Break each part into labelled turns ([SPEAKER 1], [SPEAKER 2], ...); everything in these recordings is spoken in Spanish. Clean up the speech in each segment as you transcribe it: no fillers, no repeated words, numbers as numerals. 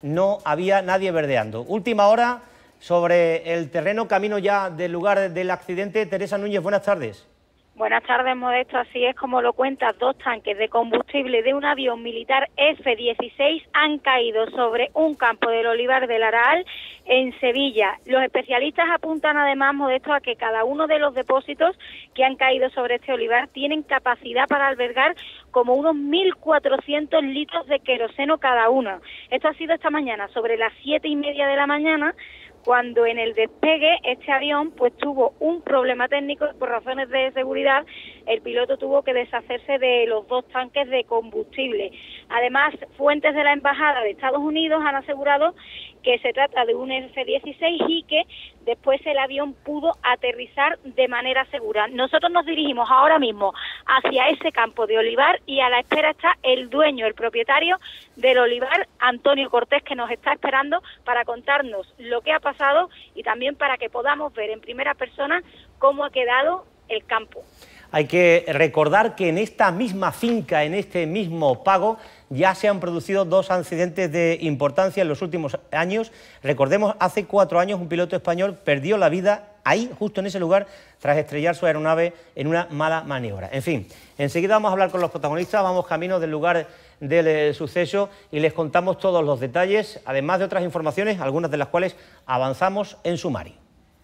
[SPEAKER 1] no había nadie verdeando. Última hora sobre el terreno, camino ya del lugar del accidente. Teresa Núñez, buenas tardes.
[SPEAKER 2] Buenas tardes, Modesto. Así es como lo cuentas, 2 tanques de combustible de un avión militar F-16 han caído sobre un campo del olivar del Araal en Sevilla. Los especialistas apuntan además, Modesto, a que cada uno de los depósitos que han caído sobre este olivar tienen capacidad para albergar como unos 1.400 litros de queroseno cada uno. Esto ha sido esta mañana, sobre las 7:30 de la mañana, cuando en el despegue este avión pues tuvo un problema técnico y por razones de seguridad el piloto tuvo que deshacerse de los 2 tanques de combustible. Además, fuentes de la Embajada de Estados Unidos han asegurado que se trata de un F-16 y que después el avión pudo aterrizar de manera segura. Nosotros nos dirigimos ahora mismo hacia ese campo de olivar y a la espera está el dueño, el propietario del olivar, Antonio Cortés, que nos está esperando para contarnos lo que ha pasado y también para que podamos ver en primera persona cómo ha quedado el campo.
[SPEAKER 1] Hay que recordar que en esta misma finca, en este mismo pago, ya se han producido 2 accidentes de importancia en los últimos años. Recordemos, hace 4 años un piloto español perdió la vida ahí, justo en ese lugar, tras estrellar su aeronave en una mala maniobra. En fin, enseguida vamos a hablar con los protagonistas, vamos camino del lugar del suceso y les contamos todos los detalles, además de otras informaciones, algunas de las cuales avanzamos en sumario.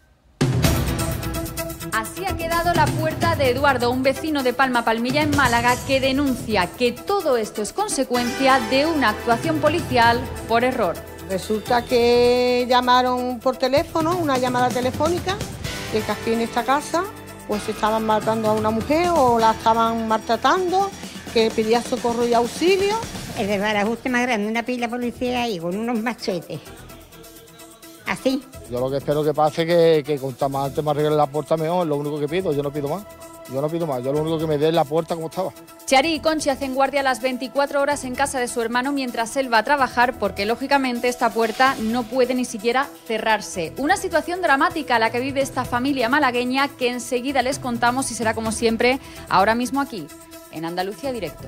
[SPEAKER 3] Así ha quedado la puerta de Eduardo, un vecino de Palma Palmilla en Málaga, que denuncia que todo esto es consecuencia de una actuación policial por error.
[SPEAKER 4] Resulta que llamaron por teléfono, una llamada telefónica, de que aquí en esta casa pues estaban matando a una mujer o la estaban maltratando, que pedía socorro y auxilio.
[SPEAKER 5] El desbarajuste más grande, una pila policía ahí con unos machetes. Así.
[SPEAKER 6] Yo lo que espero que pase es que cuanto más antes me arreglen la puerta mejor, es lo único que pido, yo no pido más. Yo no pido más, yo lo único que me dé es la puerta como estaba.
[SPEAKER 3] Chari y Conchi hacen guardia las 24 horas en casa de su hermano mientras él va a trabajar porque lógicamente esta puerta no puede ni siquiera cerrarse. Una situación dramática la que vive esta familia malagueña que enseguida les contamos y será como siempre ahora mismo aquí, en Andalucía Directo.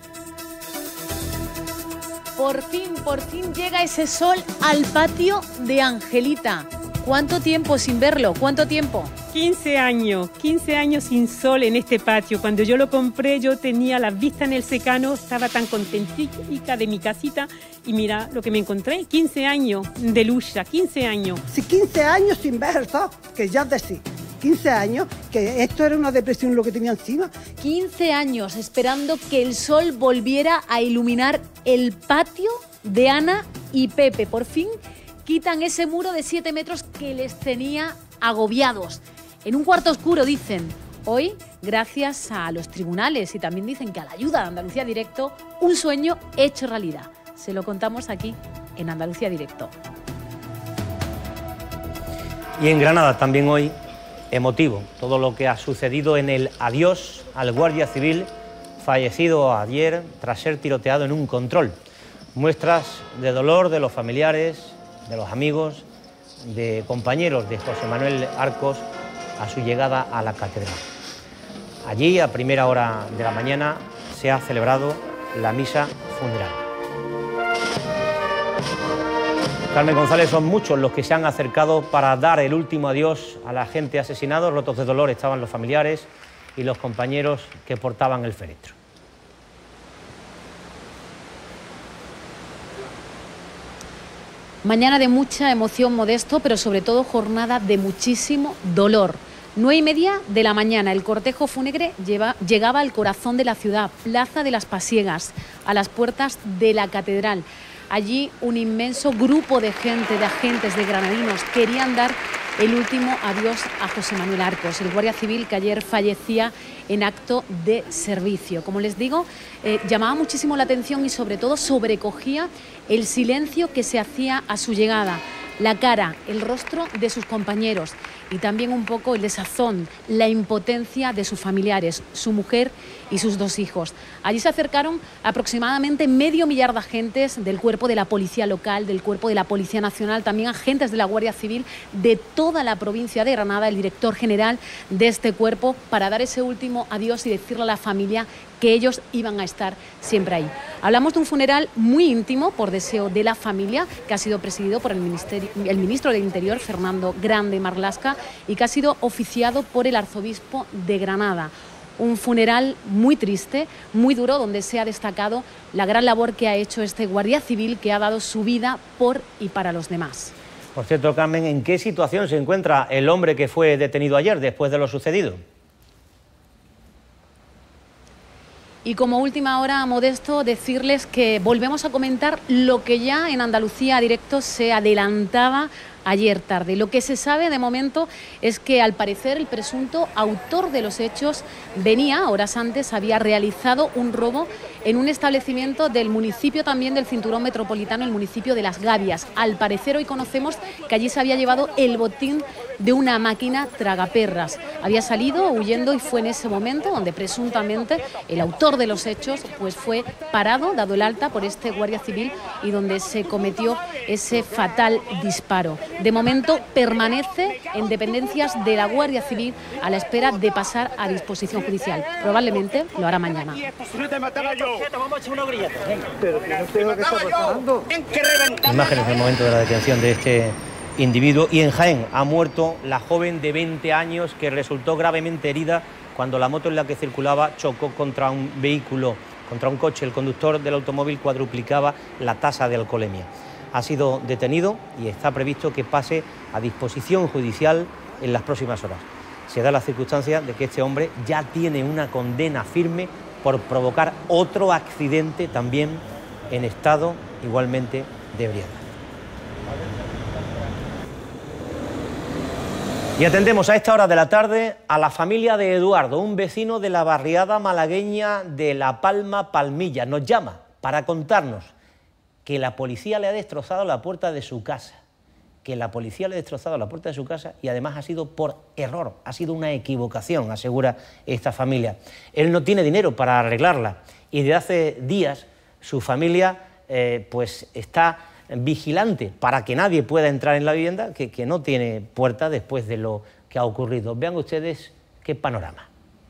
[SPEAKER 7] Por fin llega ese sol al patio de Angelita. ¿Cuánto tiempo sin verlo? ¿Cuánto tiempo?
[SPEAKER 8] 15 años sin sol en este patio. Cuando yo lo compré, yo tenía la vista en el secano, estaba tan contentica de mi casita y mira lo que me encontré, 15 años de lucha, 15 años.
[SPEAKER 9] Sí, 15 años sin ver el sol, que ya decís. 15 años, que esto era una depresión lo que tenía encima.
[SPEAKER 7] 15 años esperando que el sol volviera a iluminar el patio de Ana y Pepe. Por fin quitan ese muro de 7 metros que les tenía agobiados. En un cuarto oscuro, dicen. Hoy, gracias a los tribunales y también dicen que a la ayuda de Andalucía Directo, un sueño hecho realidad. Se lo contamos aquí en Andalucía Directo.
[SPEAKER 1] Y en Granada también hoy, emotivo, todo lo que ha sucedido en el adiós al guardia civil fallecido ayer tras ser tiroteado en un control. Muestras de dolor de los familiares, de los amigos, de compañeros de José Manuel Arcos a su llegada a la catedral. Allí, a primera hora de la mañana, se ha celebrado la misa funeral. Carmen González, son muchos los que se han acercado para dar el último adiós a la gente asesinada. Rotos de dolor estaban los familiares y los compañeros que portaban el féretro.
[SPEAKER 7] Mañana de mucha emoción, Modesto, pero sobre todo jornada de muchísimo dolor. 9:30 de la mañana, el cortejo fúnebre llegaba al corazón de la ciudad, Plaza de las Pasiegas, a las puertas de la catedral. Allí un inmenso grupo de gente, de agentes, de granadinos, querían dar el último adiós a José Manuel Arcos, el guardia civil que ayer fallecía en acto de servicio. Como les digo, llamaba muchísimo la atención y sobre todo sobrecogía el silencio que se hacía a su llegada, la cara, el rostro de sus compañeros. y también un poco el desazón, la impotencia de sus familiares, su mujer y sus 2 hijos. Allí se acercaron aproximadamente medio millar de agentes del cuerpo de la policía local, del cuerpo de la Policía Nacional, también agentes de la Guardia Civil de toda la provincia de Granada, el director general de este cuerpo, para dar ese último adiós y decirle a la familia que ellos iban a estar siempre ahí. Hablamos de un funeral muy íntimo, por deseo de la familia, que ha sido presidido por el ministro del Interior, Fernando Grande Marlaska, y que ha sido oficiado por el arzobispo de Granada. Un funeral muy triste, muy duro, donde se ha destacado la gran labor que ha hecho este guardia civil, que ha dado su vida por y para los demás.
[SPEAKER 1] Por cierto, Carmen, ¿en qué situación se encuentra el hombre que fue detenido ayer después de lo sucedido?
[SPEAKER 7] Y como última hora, Modesto, decirles que volvemos a comentar lo que ya en Andalucía Directo se adelantaba ayer tarde. Lo que se sabe de momento es que, al parecer, el presunto autor de los hechos venía, horas antes, había realizado un robo en un establecimiento del municipio también del Cinturón Metropolitano, el municipio de Las Gavias. Al parecer, hoy conocemos que allí se había llevado el botín de una máquina tragaperras. Había salido huyendo y fue en ese momento donde presuntamente el autor de los hechos pues fue parado, dado el alta por este guardia civil, y donde se cometió ese fatal disparo. De momento permanece en dependencias de la Guardia Civil a la espera de pasar a disposición judicial. Probablemente lo hará mañana.
[SPEAKER 1] Imágenes del momento de la detención de este individuo. Y en Jaén ha muerto la joven de 20 años que resultó gravemente herida cuando la moto en la que circulaba chocó contra un vehículo, contra un coche. El conductor del automóvil cuadruplicaba la tasa de alcoholemia. Ha sido detenido y está previsto que pase a disposición judicial en las próximas horas. Se da la circunstancia de que este hombre ya tiene una condena firme por provocar otro accidente también en estado igualmente de ebriedad. Y atendemos a esta hora de la tarde a la familia de Eduardo, un vecino de la barriada malagueña de La Palma Palmilla. Nos llama para contarnos que la policía le ha destrozado la puerta de su casa, y además ha sido por error, ha sido una equivocación, asegura esta familia. Él no tiene dinero para arreglarla y desde hace días su familia pues está vigilante para que nadie pueda entrar en la vivienda, que no tiene puerta después de lo que ha ocurrido. Vean ustedes qué panorama.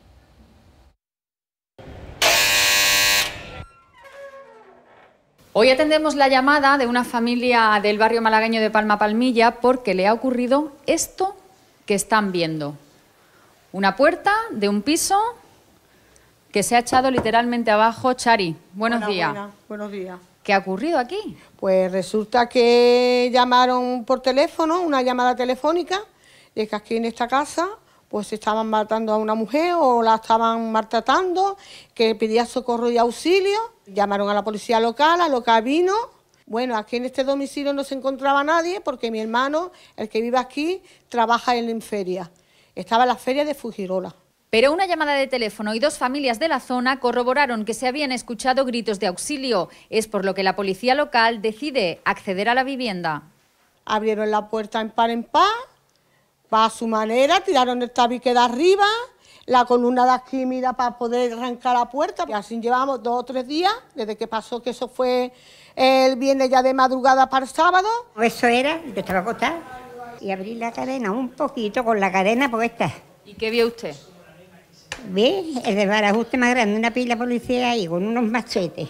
[SPEAKER 3] Hoy atendemos la llamada de una familia del barrio malagueño de Palma Palmilla porque le ha ocurrido esto que están viendo. Una puerta de un piso que se ha echado literalmente abajo. Chari, buenos días.
[SPEAKER 4] Buenos días.
[SPEAKER 3] ¿Qué ha ocurrido aquí?
[SPEAKER 4] Pues resulta que llamaron por teléfono, una llamada telefónica, de que aquí en esta casa pues estaban matando a una mujer o la estaban maltratando, que pedía socorro y auxilio. Llamaron a la policía local, a lo que vino. Bueno, aquí en este domicilio no se encontraba nadie porque mi hermano, el que vive aquí, trabaja en feria. Estaba en la feria de Fujirola.
[SPEAKER 3] Pero una llamada de teléfono y 2 familias de la zona corroboraron que se habían escuchado gritos de auxilio. Es por lo que la policía local decide acceder a la vivienda. Abrieron la puerta en par, va a su manera, tiraron el tabique de arriba, la columna de aquí, mira, para poder arrancar la puerta. Y así llevamos 2 o 3 días, desde que pasó, que eso fue el viernes ya de madrugada para el sábado.
[SPEAKER 5] Eso era, yo estaba acostada y abrí la cadena un poquito con la cadena puesta.
[SPEAKER 3] ¿Y qué vio usted?
[SPEAKER 5] Vi el desbarajuste más grande, una pila de policía ahí con unos machetes.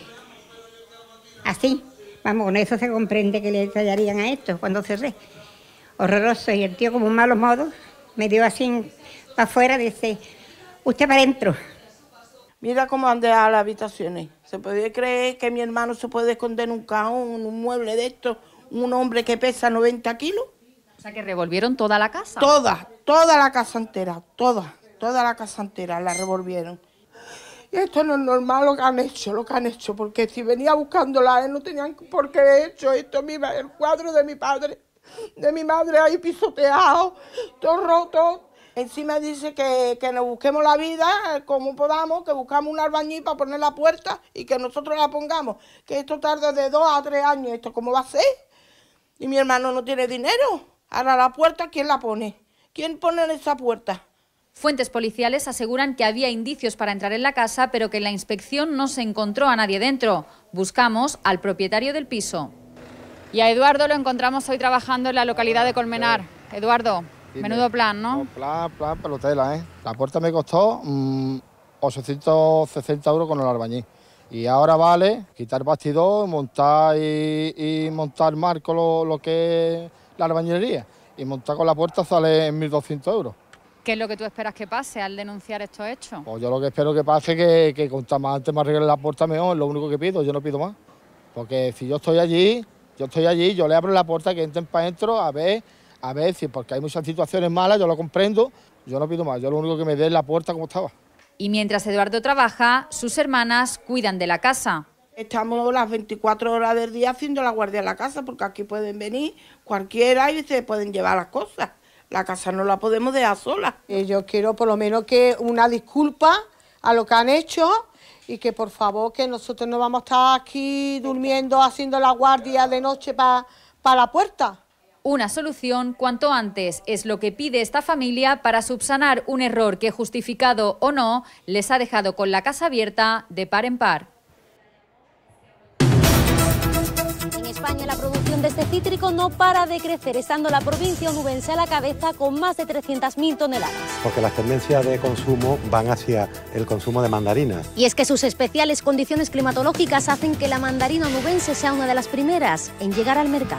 [SPEAKER 5] Así, vamos, con eso se comprende que le tallarían a esto cuando cerré. Horroroso, y el tío con malos modos me dio así para afuera, dice, usted para adentro.
[SPEAKER 10] Mira cómo han dejado las habitaciones. ¿Se puede creer que mi hermano se puede esconder en un cajón, en un mueble de estos, un hombre que pesa 90 kilos?
[SPEAKER 3] O sea, que revolvieron toda la casa.
[SPEAKER 10] Toda la casa entera, toda la casa entera la revolvieron. Y esto no es normal lo que han hecho, porque si venía buscándola, no tenían por qué haber hecho esto. Mira, el cuadro de mi padre, de mi madre ahí pisoteado, todo roto. Encima dice que nos busquemos la vida como podamos, que buscamos un albañil para poner la puerta y que nosotros la pongamos. Que esto tarda de 2 a 3 años, ¿esto cómo va a ser? Y mi hermano no tiene dinero. Ahora la puerta, ¿quién la pone? ¿Quién pone en esa puerta?
[SPEAKER 3] Fuentes policiales aseguran que había indicios para entrar en la casa, pero que en la inspección no se encontró a nadie dentro. Buscamos al propietario del piso. Y a Eduardo lo encontramos hoy trabajando en la localidad de Colmenar. Eduardo, menudo plan, ¿no?
[SPEAKER 6] Plan, pelotela, ¿eh? La puerta me costó 860 euros con el albañil. Y ahora vale quitar bastidor, montar y montar marco lo que es la albañilería. Y montar con la puerta sale en 1.200 euros.
[SPEAKER 3] ¿Qué es lo que tú esperas que pase al denunciar estos hechos?
[SPEAKER 6] Pues yo lo que espero que pase es que cuanto más antes me arreglen la puerta mejor, es lo único que pido, yo no pido más. Porque si yo estoy allí, yo le abro la puerta, que entren para adentro a ver si, porque hay muchas situaciones malas, yo lo comprendo, yo no pido más, yo lo único que me dé es la puerta como estaba.
[SPEAKER 3] Y mientras Eduardo trabaja, sus hermanas cuidan de la casa.
[SPEAKER 10] Estamos las 24 horas del día haciendo la guardia en la casa, porque aquí pueden venir cualquiera y se pueden llevar las cosas. La casa no la podemos dejar sola.
[SPEAKER 4] Yo quiero por lo menos que una disculpa a lo que han hecho y que por favor que nosotros no vamos a estar aquí durmiendo, haciendo la guardia de noche para la puerta.
[SPEAKER 3] Una solución cuanto antes es lo que pide esta familia para subsanar un error que, justificado o no, les ha dejado con la casa abierta de par en par.
[SPEAKER 11] En España la producción de este cítrico no para de crecer, estando la provincia onubense a la cabeza con más de 300.000 toneladas.
[SPEAKER 12] Porque las tendencias de consumo van hacia el consumo de mandarinas.
[SPEAKER 11] Y es que sus especiales condiciones climatológicas hacen que la mandarina onubense sea una de las primeras en llegar al mercado.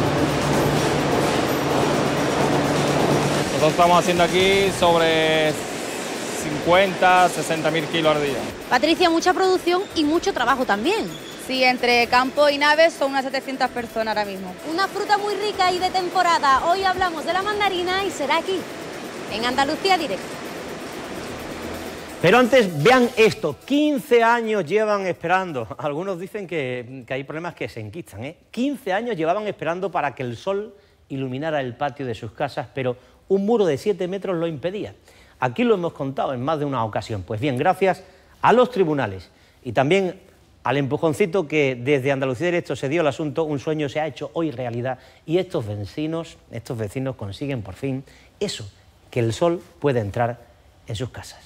[SPEAKER 13] Nosotros estamos haciendo aquí sobre 50, 60.000 kilos al día.
[SPEAKER 11] Patricia, mucha producción y mucho trabajo también.
[SPEAKER 14] Sí, entre campo y naves son unas 700 personas ahora mismo.
[SPEAKER 11] Una fruta muy rica y de temporada. Hoy hablamos de la mandarina y será aquí, en Andalucía Directo.
[SPEAKER 1] Pero antes, vean esto, 15 años llevan esperando. Algunos dicen que hay problemas que se enquistan, ¿eh? 15 años llevaban esperando para que el sol iluminara el patio de sus casas, pero un muro de 7 metros lo impedía. Aquí lo hemos contado en más de una ocasión. Pues bien, gracias a los tribunales y también al empujoncito que desde Andalucía Directo se dio al asunto, un sueño se ha hecho hoy realidad y estos vecinos consiguen por fin eso, que el sol pueda entrar en sus casas.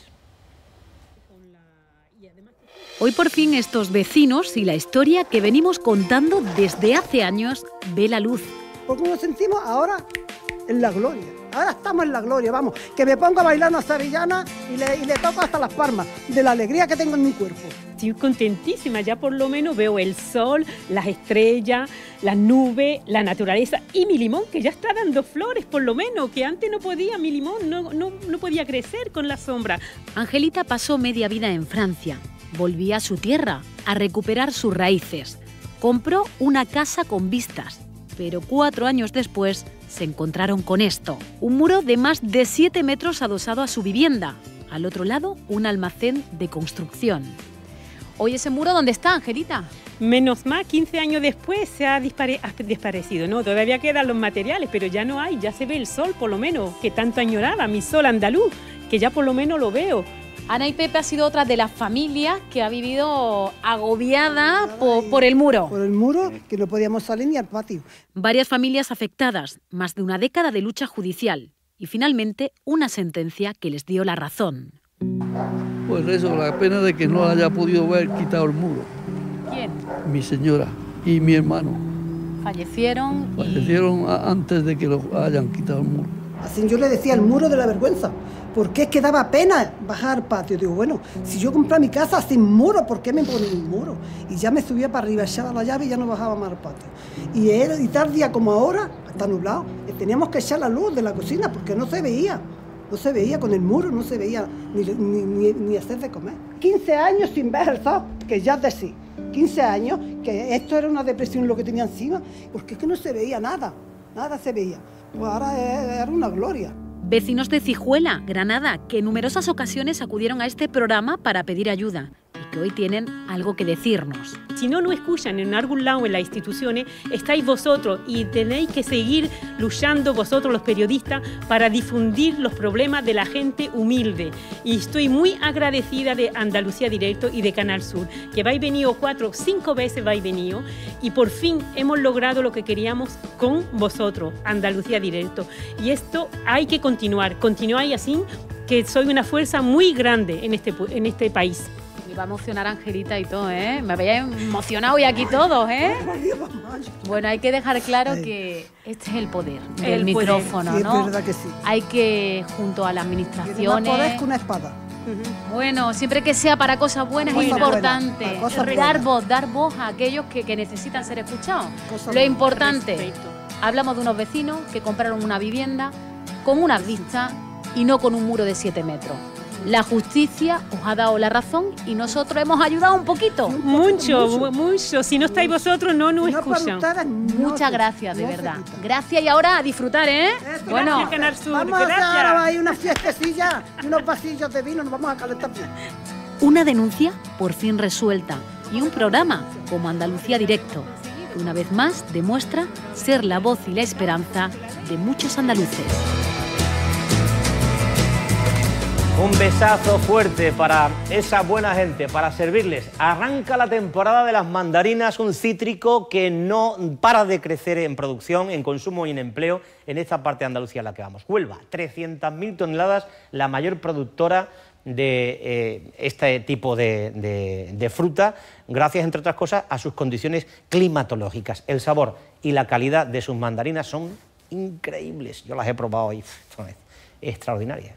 [SPEAKER 7] Hoy por fin estos vecinos y la historia que venimos contando desde hace años ve la luz.
[SPEAKER 9] Porque nos sentimos ahora en la gloria. Ahora estamos en la gloria, vamos, que me pongo a bailar una sevillana y le toco hasta las palmas, de la alegría que tengo en mi cuerpo.
[SPEAKER 8] Estoy contentísima, ya por lo menos veo el sol, las estrellas, las nubes, la naturaleza y mi limón, que ya está dando flores, por lo menos, que antes no podía, mi limón no podía crecer con la sombra.
[SPEAKER 7] Angelita pasó media vida en Francia, volvía a su tierra, a recuperar sus raíces. Compró una casa con vistas, pero 4 años después se encontraron con esto. Un muro de más de 7 metros adosado a su vivienda. Al otro lado, un almacén de construcción.
[SPEAKER 3] Hoy ese muro, ¿dónde está, Angelita?
[SPEAKER 8] Menos mal, 15 años después se ha desaparecido, ¿no? Todavía quedan los materiales, pero ya no hay, ya se ve el sol, por lo menos, que tanto añoraba, mi sol andaluz, que ya por lo menos lo veo.
[SPEAKER 3] Ana y Pepe ha sido otra de las familias que ha vivido agobiada por el muro.
[SPEAKER 9] Por el muro, que no podíamos salir ni al patio.
[SPEAKER 7] Varias familias afectadas, más de una década de lucha judicial y finalmente una sentencia que les dio la razón.
[SPEAKER 15] Pues eso, la pena de que no haya podido haber quitado el muro.
[SPEAKER 3] ¿Quién?
[SPEAKER 15] Mi señora y mi hermano.
[SPEAKER 3] Fallecieron
[SPEAKER 15] antes de que lo hayan quitado el muro.
[SPEAKER 9] Así yo le decía el muro de la vergüenza, porque es que daba pena bajar al patio. Digo, bueno, si yo compré mi casa sin muro, ¿por qué me ponen un muro? Y ya me subía para arriba, echaba la llave y ya no bajaba más al patio. Y tal día como ahora, está nublado, teníamos que echar la luz de la cocina porque no se veía. No se veía con el muro, no se veía ni hacer de comer. 15 años sin ver el sol, que ya de sí. 15 años, que esto era una depresión lo que tenía encima, porque es que no se veía nada se veía. Pues ahora era una gloria.
[SPEAKER 7] Vecinos de Cijuela, Granada, que en numerosas ocasiones acudieron a este programa para pedir ayuda y que hoy tienen algo que decirnos.
[SPEAKER 8] Si no nos escuchan en algún lado en las instituciones, estáis vosotros y tenéis que seguir luchando vosotros los periodistas para difundir los problemas de la gente humilde. Y estoy muy agradecida de Andalucía Directo y de Canal Sur, que vais venido 4 o 5 veces vais venido y por fin hemos logrado lo que queríamos con vosotros, Andalucía Directo. Y esto hay que continuáis así, que soy una fuerza muy grande en este país.
[SPEAKER 7] Me va a emocionar Angelita y todo, ¿eh? Me había emocionado hoy aquí todos, ¿eh? Bueno, hay que dejar claro que este es el poder del micrófono,
[SPEAKER 9] sí,
[SPEAKER 7] ¿no?
[SPEAKER 9] Es verdad que sí.
[SPEAKER 7] Hay que, junto a las administraciones...
[SPEAKER 9] Más poder que una espada.
[SPEAKER 7] Bueno, siempre que sea para cosas buenas es importante. Dar voz a aquellos que necesitan ser escuchados. Lo importante, hablamos de unos vecinos que compraron una vivienda con unas vistas y no con un muro de 7 metros. La justicia os ha dado la razón y nosotros hemos ayudado un poquito.
[SPEAKER 8] Mucho. Si no estáis vosotros, no nos escuchan.
[SPEAKER 7] Muchas gracias, de verdad. Gracias y ahora a disfrutar, ¿eh?
[SPEAKER 8] Bueno, gracias, Canal Sur.
[SPEAKER 9] Vamos a hacer una fiestecilla y unos vasillos de vino, nos vamos a calentar bien.
[SPEAKER 7] Una denuncia por fin resuelta y un programa como Andalucía Directo, que una vez más demuestra ser la voz y la esperanza de muchos andaluces.
[SPEAKER 1] Un besazo fuerte para esa buena gente, para servirles. Arranca la temporada de las mandarinas, un cítrico que no para de crecer en producción, en consumo y en empleo en esta parte de Andalucía en la que vamos. Huelva, 300.000 toneladas, la mayor productora de este tipo de fruta, gracias, entre otras cosas, a sus condiciones climatológicas. El sabor y la calidad de sus mandarinas son increíbles. Yo las he probado y son extraordinarias.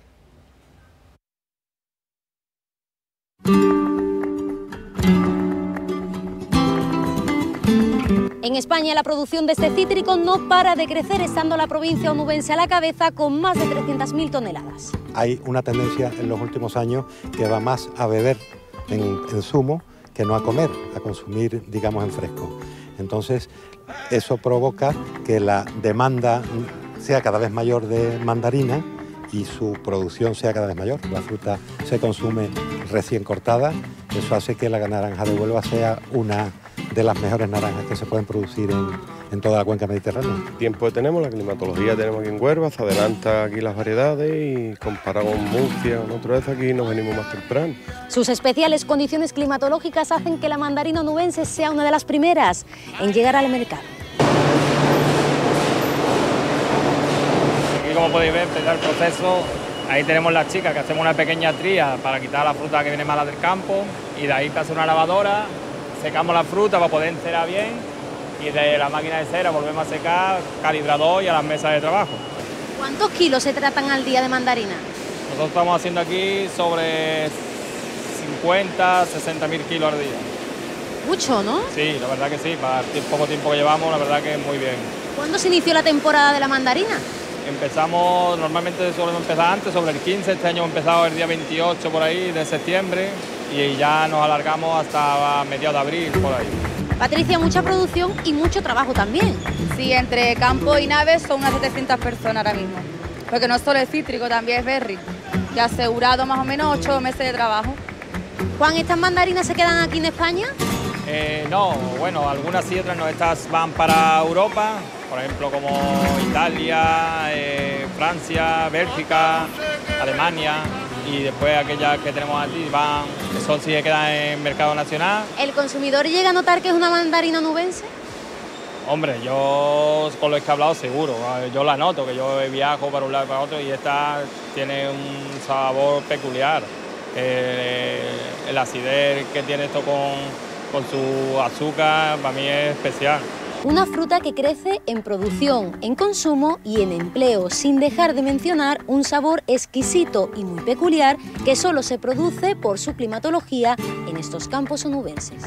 [SPEAKER 11] En España la producción de este cítrico no para de crecer, estando la provincia onubense a la cabeza con más de 300.000 toneladas.
[SPEAKER 12] Hay una tendencia en los últimos años que va más a beber en zumo que no a comer, a consumir, digamos, en fresco. Entonces, eso provoca que la demanda sea cada vez mayor de mandarina y su producción sea cada vez mayor. La fruta se consume recién cortada, eso hace que la naranja de Huelva sea una de las mejores naranjas que se pueden producir en toda la cuenca mediterránea.
[SPEAKER 16] Tiempo tenemos, la climatología tenemos aquí en Huelva, se adelanta aquí las variedades y comparado con Murcia, con otras veces aquí nos venimos más temprano.
[SPEAKER 11] Sus especiales condiciones climatológicas hacen que la mandarina onubense sea una de las primeras en llegar al mercado.
[SPEAKER 13] Aquí, como podéis ver, empezar el proceso. Ahí tenemos las chicas que hacemos una pequeña tría para quitar la fruta que viene mala del campo y de ahí pasa una lavadora, secamos la fruta para poder encerar bien y de la máquina de cera volvemos a secar, calibrador y a las mesas de trabajo.
[SPEAKER 11] ¿Cuántos kilos se tratan al día de mandarina?
[SPEAKER 13] Nosotros estamos haciendo aquí sobre 50, 60.000 kilos al día.
[SPEAKER 11] Mucho, ¿no?
[SPEAKER 13] Sí, la verdad que sí, para el poco tiempo que llevamos, la verdad que muy bien.
[SPEAKER 11] ¿Cuándo se inició la temporada de la mandarina?
[SPEAKER 13] Empezamos, normalmente solemos empezar antes, sobre el 15, este año hemos empezado el día 28 por ahí de septiembre y ya nos alargamos hasta mediados de abril por ahí.
[SPEAKER 11] Patricia, mucha producción y mucho trabajo también.
[SPEAKER 14] Sí, entre campo y naves son unas 700 personas ahora mismo, porque no solo es cítrico, también es berry, que ha asegurado más o menos 8 meses de trabajo.
[SPEAKER 11] Juan, ¿estas mandarinas se quedan aquí en España?
[SPEAKER 13] No, bueno, algunas sí, otras no, estas van para Europa, por ejemplo como Italia, Francia, Bélgica, Alemania y después aquellas que tenemos aquí van, eso sí que quedan en mercado nacional.
[SPEAKER 11] ¿El consumidor llega a notar que es una mandarina onubense?
[SPEAKER 13] Hombre, yo con los que he hablado seguro, yo la noto, que yo viajo para un lado y para otro y esta tiene un sabor peculiar. El acidez que tiene esto con su azúcar para mí es especial.
[SPEAKER 11] Una fruta que crece en producción, en consumo y en empleo, sin dejar de mencionar un sabor exquisito y muy peculiar que solo se produce por su climatología en estos campos onubenses.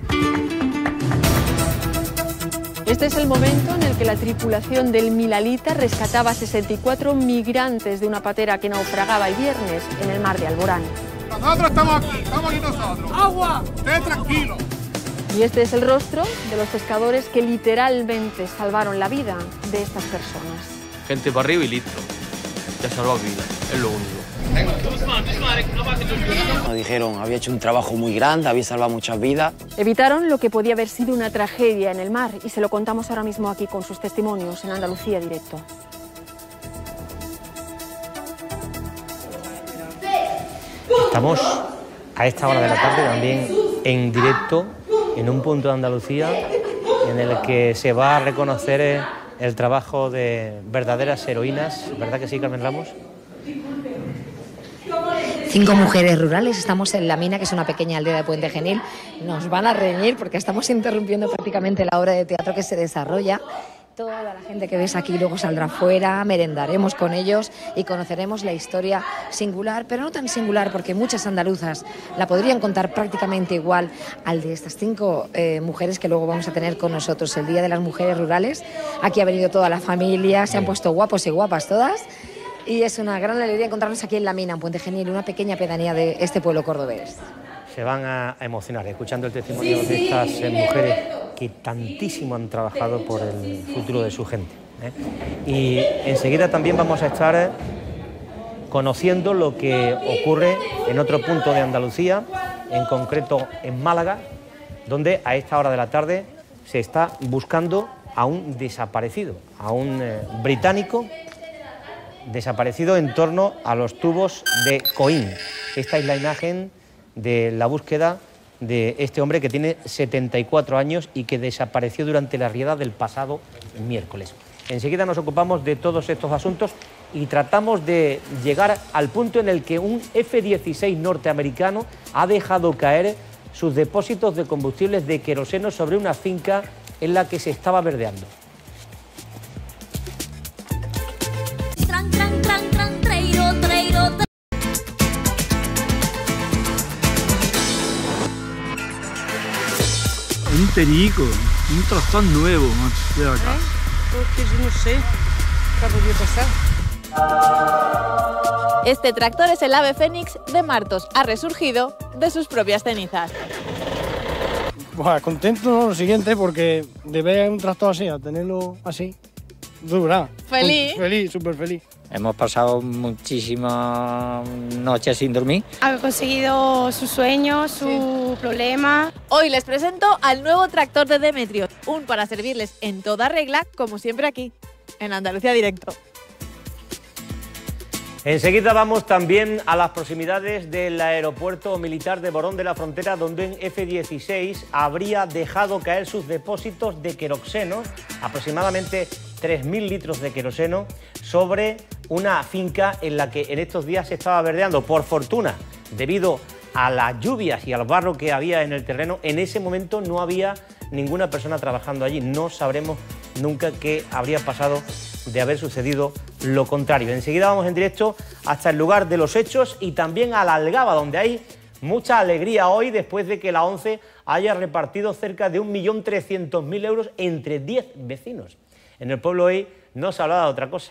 [SPEAKER 17] Este es el momento en el que la tripulación del Milalita rescataba a 64 migrantes de una patera que naufragaba el viernes en el mar de Alborán.
[SPEAKER 18] Nosotros estamos aquí nosotros. ¡Agua! ¡Esté tranquilo!
[SPEAKER 17] Y este es el rostro de los pescadores que literalmente salvaron la vida de estas personas.
[SPEAKER 19] Gente para arriba y listo. Ya salvado vidas, es lo único. Nos dijeron, había hecho un trabajo muy grande, había salvado muchas vidas.
[SPEAKER 17] Evitaron lo que podía haber sido una tragedia en el mar y se lo contamos ahora mismo aquí con sus testimonios en Andalucía Directo.
[SPEAKER 1] Estamos a esta hora de la tarde también en directo en un punto de Andalucía en el que se va a reconocer el trabajo de verdaderas heroínas, ¿verdad que sí, Carmen Ramos?
[SPEAKER 20] 5 mujeres rurales, estamos en La Mina, que es una pequeña aldea de Puente Genil. Nos van a reñir porque estamos interrumpiendo prácticamente la obra de teatro que se desarrolla. Toda la gente que ves aquí luego saldrá fuera, merendaremos con ellos y conoceremos la historia singular, pero no tan singular porque muchas andaluzas la podrían contar prácticamente igual al de estas 5 mujeres que luego vamos a tener con nosotros el Día de las Mujeres Rurales. Aquí ha venido toda la familia, se han puesto guapos y guapas todas y es una gran alegría encontrarnos aquí en La Mina, en Puente Genil, una pequeña pedanía de este pueblo cordobés.
[SPEAKER 1] Se van a emocionar escuchando el testimonio de estas mujeres que tantísimo han trabajado por el futuro de su gente, ¿eh? Y enseguida también vamos a estar conociendo lo que ocurre en otro punto de Andalucía, en concreto en Málaga, donde a esta hora de la tarde se está buscando a un desaparecido, a un británico desaparecido en torno a los tubos de Coín. Esta es la imagen de la búsqueda de este hombre que tiene 74 años y que desapareció durante la riada del pasado miércoles. Enseguida nos ocupamos de todos estos asuntos y tratamos de llegar al punto en el que un F-16 norteamericano ha dejado caer sus depósitos de combustibles de queroseno sobre una finca en la que se estaba verdeando.
[SPEAKER 15] Un perico, un tractor nuevo, macho, de acá.
[SPEAKER 21] Porque yo no sé qué ha podido pasar.
[SPEAKER 22] Este tractor es el ave fénix de Martos. Ha resurgido de sus propias cenizas.
[SPEAKER 23] Buah, contento, ¿no? Lo siguiente, porque de ver un tractor así, a tenerlo así, dura.
[SPEAKER 22] Feliz.
[SPEAKER 23] Feliz, súper feliz.
[SPEAKER 24] Hemos pasado muchísimas noches sin dormir.
[SPEAKER 25] Ha conseguido su sueño, su problema.
[SPEAKER 22] Hoy les presento al nuevo tractor de Demetrio, un para servirles en toda regla, como siempre aquí, en Andalucía Directo.
[SPEAKER 1] Enseguida vamos también a las proximidades del aeropuerto militar de Morón de la Frontera, donde un F-16 habría dejado caer sus depósitos de queroseno, aproximadamente 3.000 litros de queroseno, sobre una finca en la que en estos días se estaba verdeando. Por fortuna, debido a las lluvias y al barro que había en el terreno, en ese momento no había ninguna persona trabajando allí. No sabremos nunca qué habría pasado de haber sucedido lo contrario. Enseguida vamos en directo hasta el lugar de los hechos y también a la Algaba, donde hay mucha alegría hoy después de que la ONCE haya repartido cerca de 1.300.000 euros entre 10 vecinos. En el pueblo hoy no se hablaba de otra cosa.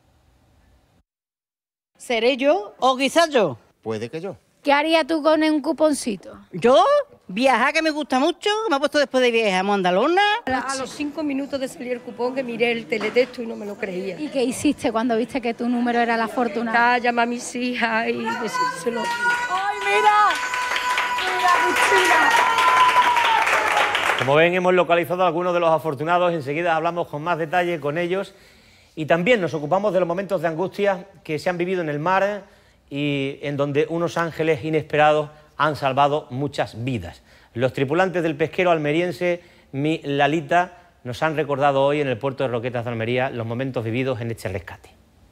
[SPEAKER 26] ¿Seré yo o quizás yo?
[SPEAKER 27] Puede que yo.
[SPEAKER 25] ¿Qué harías tú con un cuponcito?
[SPEAKER 26] ¿Yo? Viajar, que me gusta mucho, me ha puesto después de viajar a Mandalona.
[SPEAKER 25] A los 5 minutos de salir el cupón que miré el teletexto y no me lo creía. ¿Y qué hiciste cuando viste que tu número era la afortunada? Llamar a mis hijas y decírselo.
[SPEAKER 22] ¡Ay, mira! ¡Mira, Cristina!
[SPEAKER 1] Como ven, hemos localizado a algunos de los afortunados. Enseguida hablamos con más detalle con ellos. Y también nos ocupamos de los momentos de angustia que se han vivido en el mar y en donde unos ángeles inesperados han salvado muchas vidas. Los tripulantes del pesquero almeriense Mi Lalita nos han recordado hoy en el puerto de Roquetas de Almería los momentos vividos en este rescate.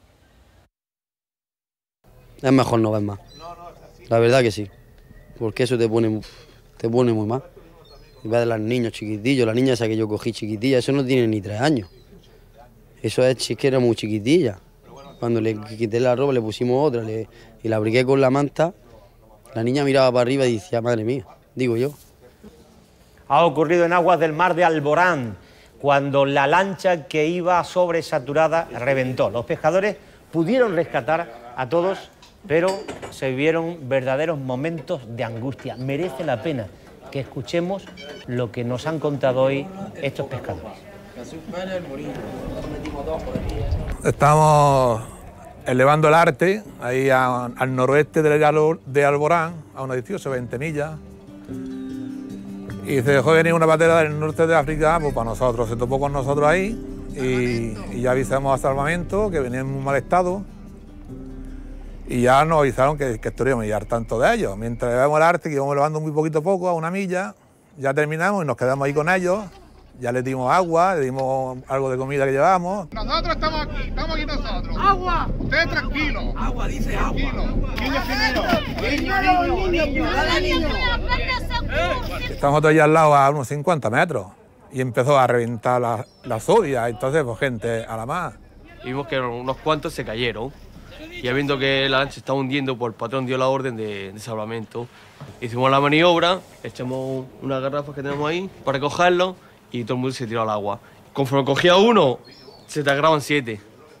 [SPEAKER 28] Es mejor no ver más. La verdad que sí, porque eso te pone muy mal. Y ves a los niños chiquitillos, la niña esa que yo cogí chiquitilla, eso no tiene ni 3 años. Eso es que era muy chiquitilla. Cuando le quité la ropa le pusimos otra y la abrigué con la manta, la niña miraba para arriba y decía, madre mía, digo yo.
[SPEAKER 1] Ha ocurrido en aguas del mar de Alborán, cuando la lancha que iba sobresaturada reventó. Los pescadores pudieron rescatar a todos, pero se vivieron verdaderos momentos de angustia. Merece la pena que escuchemos lo que nos han contado hoy estos pescadores.
[SPEAKER 29] Estamos
[SPEAKER 2] elevando el arte, ahí al noroeste de Alborán, a unos 18, 20 millas. Y se dejó venir una patera del norte de África, pues para nosotros, se topó con nosotros ahí y ya avisamos a Salvamento que venía en muy mal estado y ya nos avisaron que estaríamos ya al tanto de ellos. Mientras llevamos el arte, que íbamos elevando muy poquito a poco, a una milla, ya terminamos y nos quedamos ahí con ellos. Ya les dimos agua, le dimos algo de comida que llevábamos.
[SPEAKER 18] Nosotros estamos aquí nosotros. ¡Agua! Usted tranquilo. Agua, dice agua. Niños primero. Niños.
[SPEAKER 2] Estamos todos allá al lado a unos 50 metros y empezó a reventar la zodia, entonces pues gente a la más.
[SPEAKER 3] Y vimos que unos cuantos se cayeron y ya viendo que la lancha estaba hundiendo, pues el patrón dio la orden de salvamento. Hicimos la maniobra, echamos unas garrafas que tenemos ahí para recogerlo y todo el mundo se tiró al agua. Conforme cogía uno, se te agarraban 7.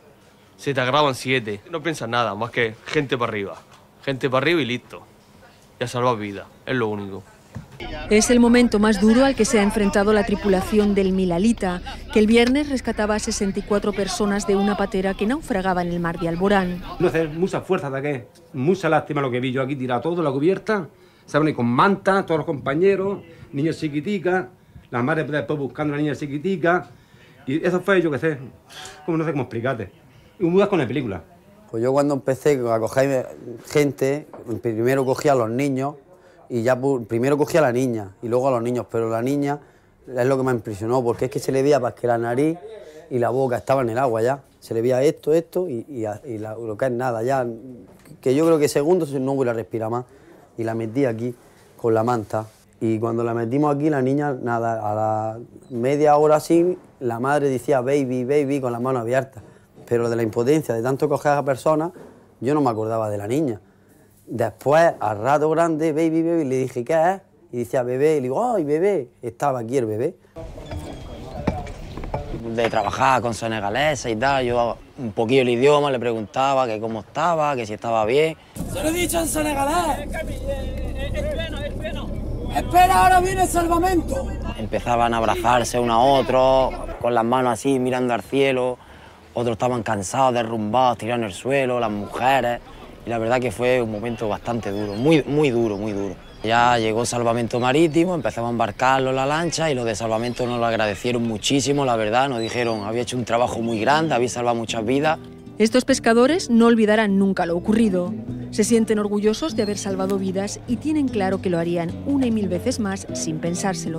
[SPEAKER 3] No piensas nada, más que gente para arriba y listo. Ya salvas vidas, es lo único.
[SPEAKER 17] Es el momento más duro al que se ha enfrentado la tripulación del Milalita, que el viernes rescataba a 64 personas de una patera que naufragaba en el mar de Alborán.
[SPEAKER 4] No hace mucha fuerza de aquí, mucha lástima lo que vi yo aquí tirado todo, la cubierta, se van con manta, todos los compañeros, niños chiquiticas, las madres después buscando a la niña chiquitica, y eso fue, yo qué sé, no sé cómo explicarte, un con la película.
[SPEAKER 28] Pues yo cuando empecé a coger gente, primero cogía a los niños, y ya primero cogía a la niña y luego a los niños, pero la niña es lo que me impresionó, porque es que se le veía para que la nariz y la boca estaban en el agua ya, se le veía esto y lo que es nada, ya, que yo creo que segundos no voy a respirar más, y la metí aquí con la manta, y cuando la metimos aquí la niña, nada, a la media hora así, la madre decía baby, baby, con las manos abiertas, pero de la impotencia de tanto coger a la persona, yo no me acordaba de la niña. Después, al rato grande, baby, baby, le dije, ¿qué es? Y decía, bebé, y le digo, ¡ay, bebé! Estaba aquí el bebé.
[SPEAKER 19] De trabajar con senegalesa y tal, yo un poquillo el idioma, le preguntaba que cómo estaba, que si estaba bien.
[SPEAKER 5] Se lo he dicho en senegalés. Espera, ahora viene el salvamento.
[SPEAKER 19] Empezaban a abrazarse uno a otro, con las manos así, mirando al cielo. Otros estaban cansados, derrumbados, tirados en el suelo, las mujeres. Y la verdad que fue un momento bastante duro, muy duro. Ya llegó Salvamento Marítimo, empezamos a embarcarlo en la lancha y los de Salvamento nos lo agradecieron muchísimo, la verdad, nos dijeron, había hecho un trabajo muy grande, había salvado muchas vidas.
[SPEAKER 17] Estos pescadores no olvidarán nunca lo ocurrido. Se sienten orgullosos de haber salvado vidas y tienen claro que lo harían una y mil veces más sin pensárselo.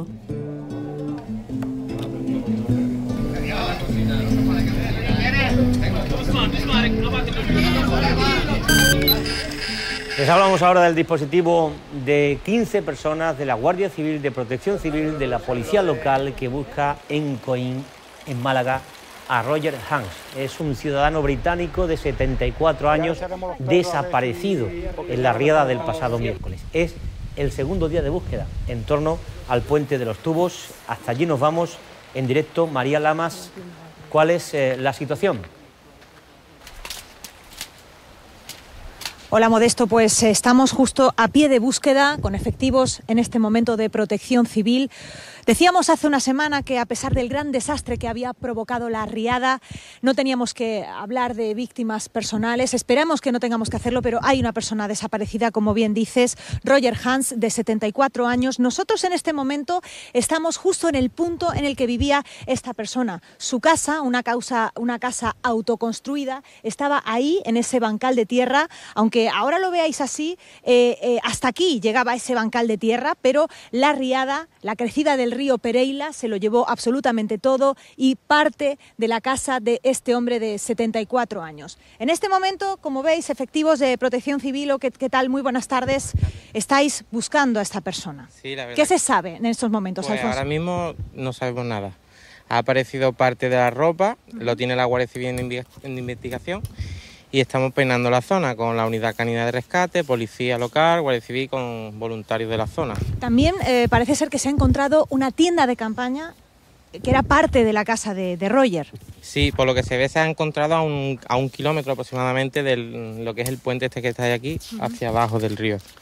[SPEAKER 1] Les hablamos ahora del dispositivo de 15 personas de la Guardia Civil, de Protección Civil, de la Policía Local que busca en Coín, en Málaga, a Roger Hans. Es un ciudadano británico de 74 años desaparecido en la riada del pasado miércoles. Es el segundo día de búsqueda en torno al Puente de los Tubos. Hasta allí nos vamos en directo. María Lamas, ¿cuál es la situación?
[SPEAKER 6] Hola Modesto, pues estamos justo a pie de búsqueda con efectivos en este momento de Protección Civil. Decíamos hace una semana que a pesar del gran desastre que había provocado la riada, no teníamos que hablar de víctimas personales. Esperamos que no tengamos que hacerlo, pero hay una persona desaparecida, como bien dices, Roger Hans, de 74 años. Nosotros en este momento estamos justo en el punto en el que vivía esta persona. Su casa, una casa autoconstruida, estaba ahí en ese bancal de tierra, aunque ahora lo veáis así, hasta aquí llegaba ese bancal de tierra, pero la riada, la crecida del río Pereila se lo llevó absolutamente todo y parte de la casa de este hombre de 74 años. En este momento, como veis, efectivos de Protección Civil, ¿qué tal? Muy buenas tardes. Estáis buscando a esta persona.
[SPEAKER 8] Sí, la verdad.
[SPEAKER 6] ¿Qué se sabe en estos momentos,
[SPEAKER 8] Pues
[SPEAKER 6] Alfonso?
[SPEAKER 8] ahora mismo no sabemos nada. Ha aparecido parte de la ropa, lo tiene la Guardia Civil en investigación y estamos peinando la zona con la unidad canina de rescate, policía local, Guardia Civil con voluntarios de la zona.
[SPEAKER 6] También parece ser que se ha encontrado una tienda de campaña que era parte de la casa de Roger.
[SPEAKER 8] Sí, por lo que se ve se ha encontrado a un kilómetro aproximadamente de lo que es el puente este que está aquí, hacia abajo del río.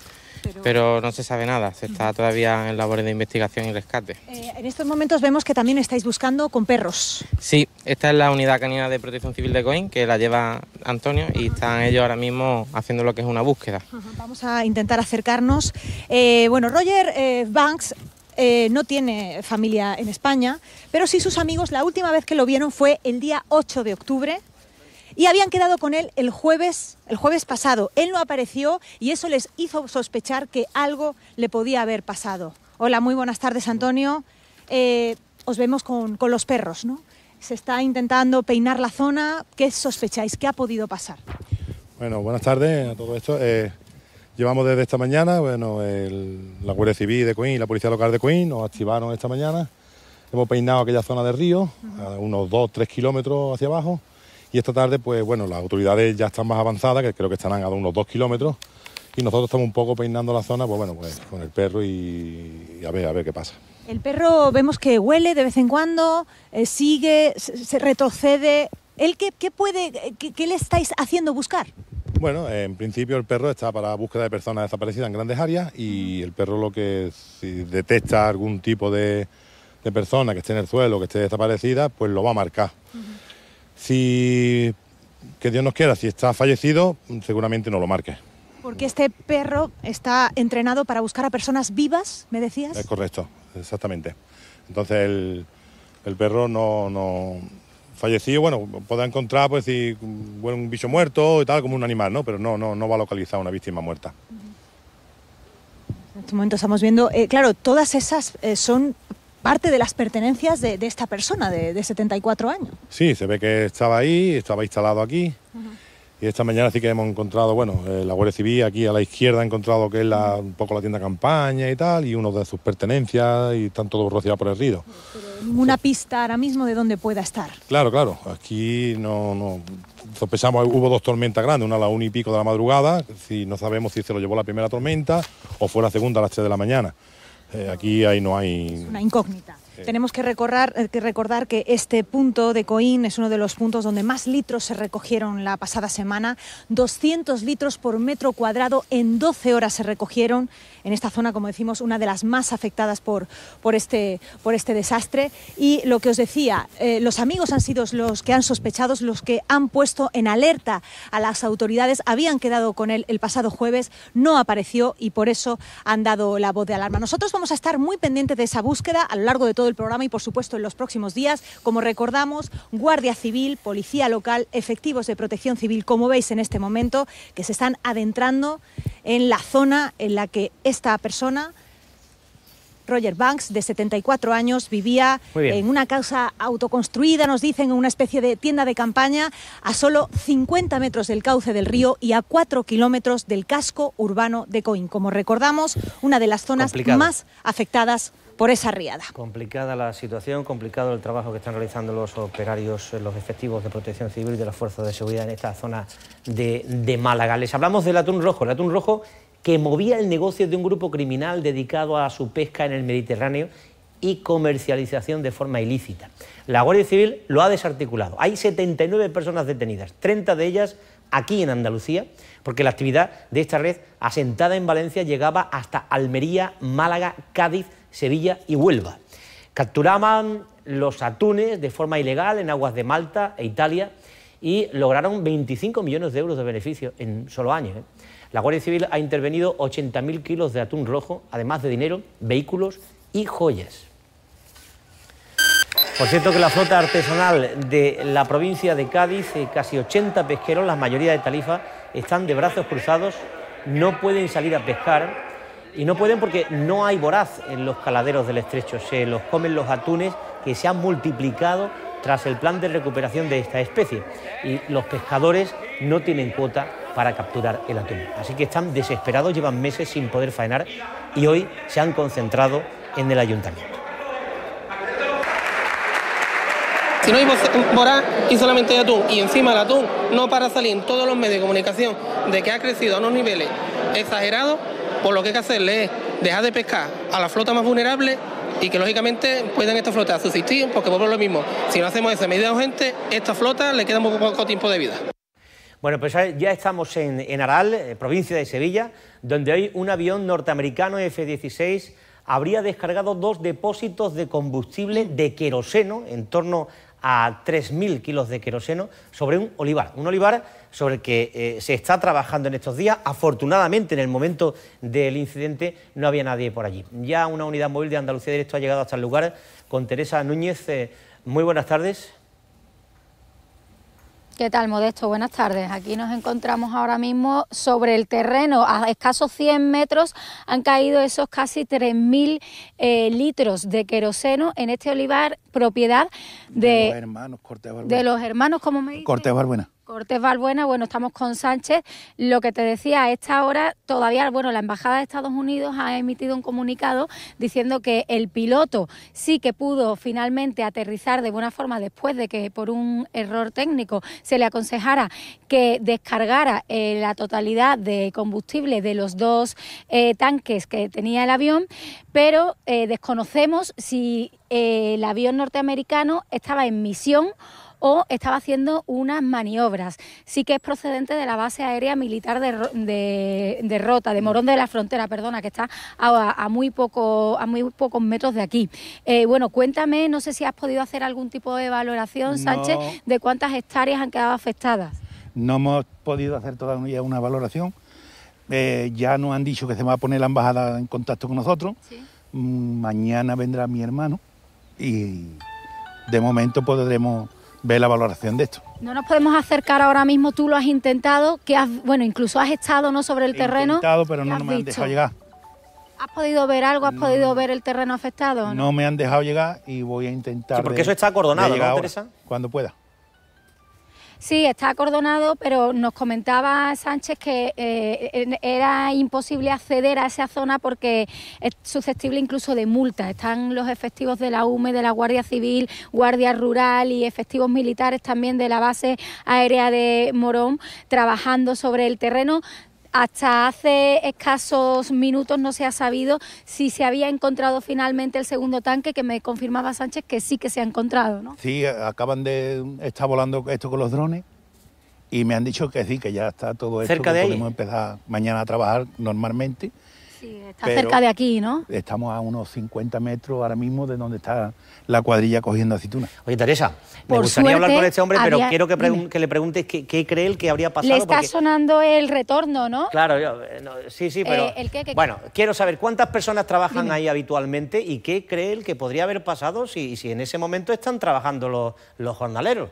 [SPEAKER 8] pero no se sabe nada, se está todavía en labores de investigación y rescate.
[SPEAKER 6] En estos momentos vemos que también estáis buscando con perros.
[SPEAKER 8] Sí, esta es la unidad canina de protección civil de Coín, que la lleva Antonio, y están ellos ahora mismo haciendo lo que es una búsqueda.
[SPEAKER 6] Vamos a intentar acercarnos. Bueno, Roger Banks no tiene familia en España, pero sí sus amigos. La última vez que lo vieron fue el día 8 de octubre. Y habían quedado con él el jueves pasado. Él no apareció y eso les hizo sospechar que algo le podía haber pasado. Hola, muy buenas tardes, Antonio. Os vemos con los perros, ¿no? Se está intentando peinar la zona. ¿Qué sospecháis? ¿Qué ha podido pasar?
[SPEAKER 7] Bueno, buenas tardes a todo esto. Llevamos desde esta mañana, bueno, la Guardia Civil de Coín y la Policía Local de Coín nos activaron esta mañana. Hemos peinado aquella zona de río, a unos 2-3 kilómetros hacia abajo. Y esta tarde, pues bueno, las autoridades ya están más avanzadas, que creo que estarán a unos 2 kilómetros. Y nosotros estamos un poco peinando la zona, pues bueno, pues con el perro y a ver qué pasa.
[SPEAKER 6] El perro vemos que huele de vez en cuando, sigue, se retrocede. ¿Él qué le estáis haciendo buscar?
[SPEAKER 7] Bueno, en principio el perro está para búsqueda de personas desaparecidas en grandes áreas y el perro lo que si detecta algún tipo de persona que esté en el suelo, que esté desaparecida, pues lo va a marcar. Si, que Dios nos quiera, si está fallecido, seguramente no lo marque.
[SPEAKER 6] Porque este perro está entrenado para buscar a personas vivas, ¿me decías?
[SPEAKER 7] Es correcto, exactamente. Entonces el perro no fallecido, bueno, podrá encontrar pues si un bicho muerto y tal, como un animal, ¿no? Pero no va a localizar a una víctima muerta.
[SPEAKER 6] En este momento estamos viendo, claro, todas esas son parte de las pertenencias de esta persona de 74 años.
[SPEAKER 7] Sí, se ve que estaba ahí, estaba instalado aquí. Y esta mañana sí que hemos encontrado, bueno, la Guardia Civil aquí a la izquierda ha encontrado que es un poco la tienda campaña y tal, y uno de sus pertenencias, y están todos rociados por el río.
[SPEAKER 6] Ninguna pista ahora mismo de dónde pueda estar.
[SPEAKER 7] Claro, aquí no sospechamos, hubo 2 tormentas grandes, una a las 1:00 de la madrugada, si no sabemos si se lo llevó la primera tormenta o fue la segunda a las 3 de la mañana. Aquí ahí no hay...
[SPEAKER 6] Es una incógnita. Tenemos que recordar que este punto de Coín es uno de los puntos donde más litros se recogieron la pasada semana. 200 litros por metro cuadrado en 12 horas se recogieron en esta zona, como decimos, una de las más afectadas por este desastre. Y lo que os decía, los amigos han sido los que han sospechado, los que han puesto en alerta a las autoridades. Habían quedado con él el pasado jueves, no apareció y por eso han dado la voz de alarma. Nosotros vamos a estar muy pendientes de esa búsqueda a lo largo de todo el programa y por supuesto en los próximos días. Como recordamos, Guardia Civil, Policía Local, efectivos de Protección Civil, como veis en este momento, que se están adentrando en la zona en la que esta persona, Roger Banks, de 74 años, vivía en una casa autoconstruida, nos dicen, en una especie de tienda de campaña, a solo 50 metros del cauce del río y a 4 kilómetros del casco urbano de Coín. Como recordamos, una de las zonas más afectadas por esa riada.
[SPEAKER 1] Complicada la situación, complicado el trabajo que están realizando los operarios, los efectivos de Protección Civil y de las fuerzas de seguridad en esta zona de Málaga. Les hablamos del atún rojo, que movía el negocio de un grupo criminal dedicado a su pesca en el Mediterráneo y comercialización de forma ilícita. La Guardia Civil lo ha desarticulado. Hay 79 personas detenidas, 30 de ellas aquí en Andalucía, porque la actividad de esta red asentada en Valencia llegaba hasta Almería, Málaga, Cádiz, Sevilla y Huelva. Capturaban los atunes de forma ilegal en aguas de Malta e Italia y lograron 25 millones de euros de beneficio en solo años. La Guardia Civil ha intervenido 80.000 kilos de atún rojo, además de dinero, vehículos y joyas. Por cierto que la flota artesanal de la provincia de Cádiz, casi 80 pesqueros, la mayoría de Tarifa, están de brazos cruzados, no pueden salir a pescar y no pueden porque no hay voraz en los caladeros del estrecho, se los comen los atunes que se han multiplicado tras el plan de recuperación de esta especie y los pescadores no tienen cuota para capturar el atún. Así que están desesperados, llevan meses sin poder faenar y hoy se han concentrado en el ayuntamiento.
[SPEAKER 9] Si no hay voraz y solamente hay atún, y encima el atún no para salir en todos los medios de comunicación de que ha crecido a unos niveles exagerados, pues lo que hay que hacerle es dejar de pescar a la flota más vulnerable y que lógicamente puedan esta flota subsistir, porque por lo mismo, si no hacemos esa medida urgente, esta flota le queda muy poco tiempo de vida.
[SPEAKER 1] Bueno, pues ya estamos en Aral, provincia de Sevilla, donde hoy un avión norteamericano F-16 habría descargado 2 depósitos de combustible de queroseno, en torno a 3.000 kilos de queroseno, sobre un olivar sobre el que se está trabajando en estos días. Afortunadamente, en el momento del incidente no había nadie por allí. Ya una unidad móvil de Andalucía Directo ha llegado hasta el lugar con Teresa Núñez. Muy buenas tardes.
[SPEAKER 10] ¿Qué tal, Modesto? Buenas tardes. Aquí nos encontramos ahora mismo sobre el terreno. A escasos 100 metros han caído esos casi 3.000 litros de queroseno en este olivar, propiedad de los hermanos Cortés Balbuena. De los hermanos, ¿cómo me dices?
[SPEAKER 11] Cortés Balbuena.
[SPEAKER 10] Cortés Balbuena, bueno, estamos con Sánchez. Lo que te decía, a esta hora todavía, bueno, la Embajada de Estados Unidos ha emitido un comunicado diciendo que el piloto sí que pudo finalmente aterrizar de buena forma después de que por un error técnico se le aconsejara que descargara la totalidad de combustible de los 2 tanques que tenía el avión, pero desconocemos si el avión norteamericano estaba en misión o estaba haciendo unas maniobras. Sí que es procedente de la base aérea militar de Rota, de Morón de la Frontera, perdona, que está a muy pocos metros de aquí. Bueno, cuéntame, no sé si has podido hacer algún tipo de valoración, Sánchez, de cuántas hectáreas han quedado afectadas.
[SPEAKER 11] No hemos podido hacer todavía una valoración. Ya nos han dicho que se va a poner la embajada en contacto con nosotros. ¿Sí? Mañana vendrá mi hermano y de momento podremos ver la valoración de esto.
[SPEAKER 10] No nos podemos acercar ahora mismo, tú lo has intentado, bueno, incluso has estado, ¿no?, sobre el terreno.
[SPEAKER 11] He intentado, pero no me han dejado llegar.
[SPEAKER 10] ¿Has podido ver algo? ¿Has podido ver el terreno afectado?
[SPEAKER 11] No me han dejado llegar y voy a intentar.
[SPEAKER 1] Sí, porque eso está acordonado, ¿no, Teresa?
[SPEAKER 11] Cuando pueda.
[SPEAKER 10] Sí, está acordonado, pero nos comentaba Sánchez que era imposible acceder a esa zona porque es susceptible incluso de multa. Están los efectivos de la UME, de la Guardia Civil, Guardia Rural y efectivos militares también de la base aérea de Morón trabajando sobre el terreno. Hasta hace escasos minutos no se ha sabido si se había encontrado finalmente el segundo tanque, que me confirmaba Sánchez que sí que se ha encontrado, ¿no?
[SPEAKER 11] Sí, acaban de estar volando esto con los drones y me han dicho que sí, que ya está todo esto, que podemos empezar mañana a trabajar normalmente.
[SPEAKER 10] Sí, está cerca de aquí, ¿no?
[SPEAKER 11] Estamos a unos 50 metros ahora mismo de donde está la cuadrilla cogiendo aceitunas.
[SPEAKER 1] Oye, Teresa, me gustaría hablar con este hombre, pero quiero que le preguntes qué cree él que habría pasado.
[SPEAKER 10] Le está sonando el retorno, ¿no?
[SPEAKER 1] Claro, sí, pero... Bueno, quiero saber cuántas personas trabajan ahí habitualmente y qué cree él que podría haber pasado si en ese momento están trabajando los jornaleros.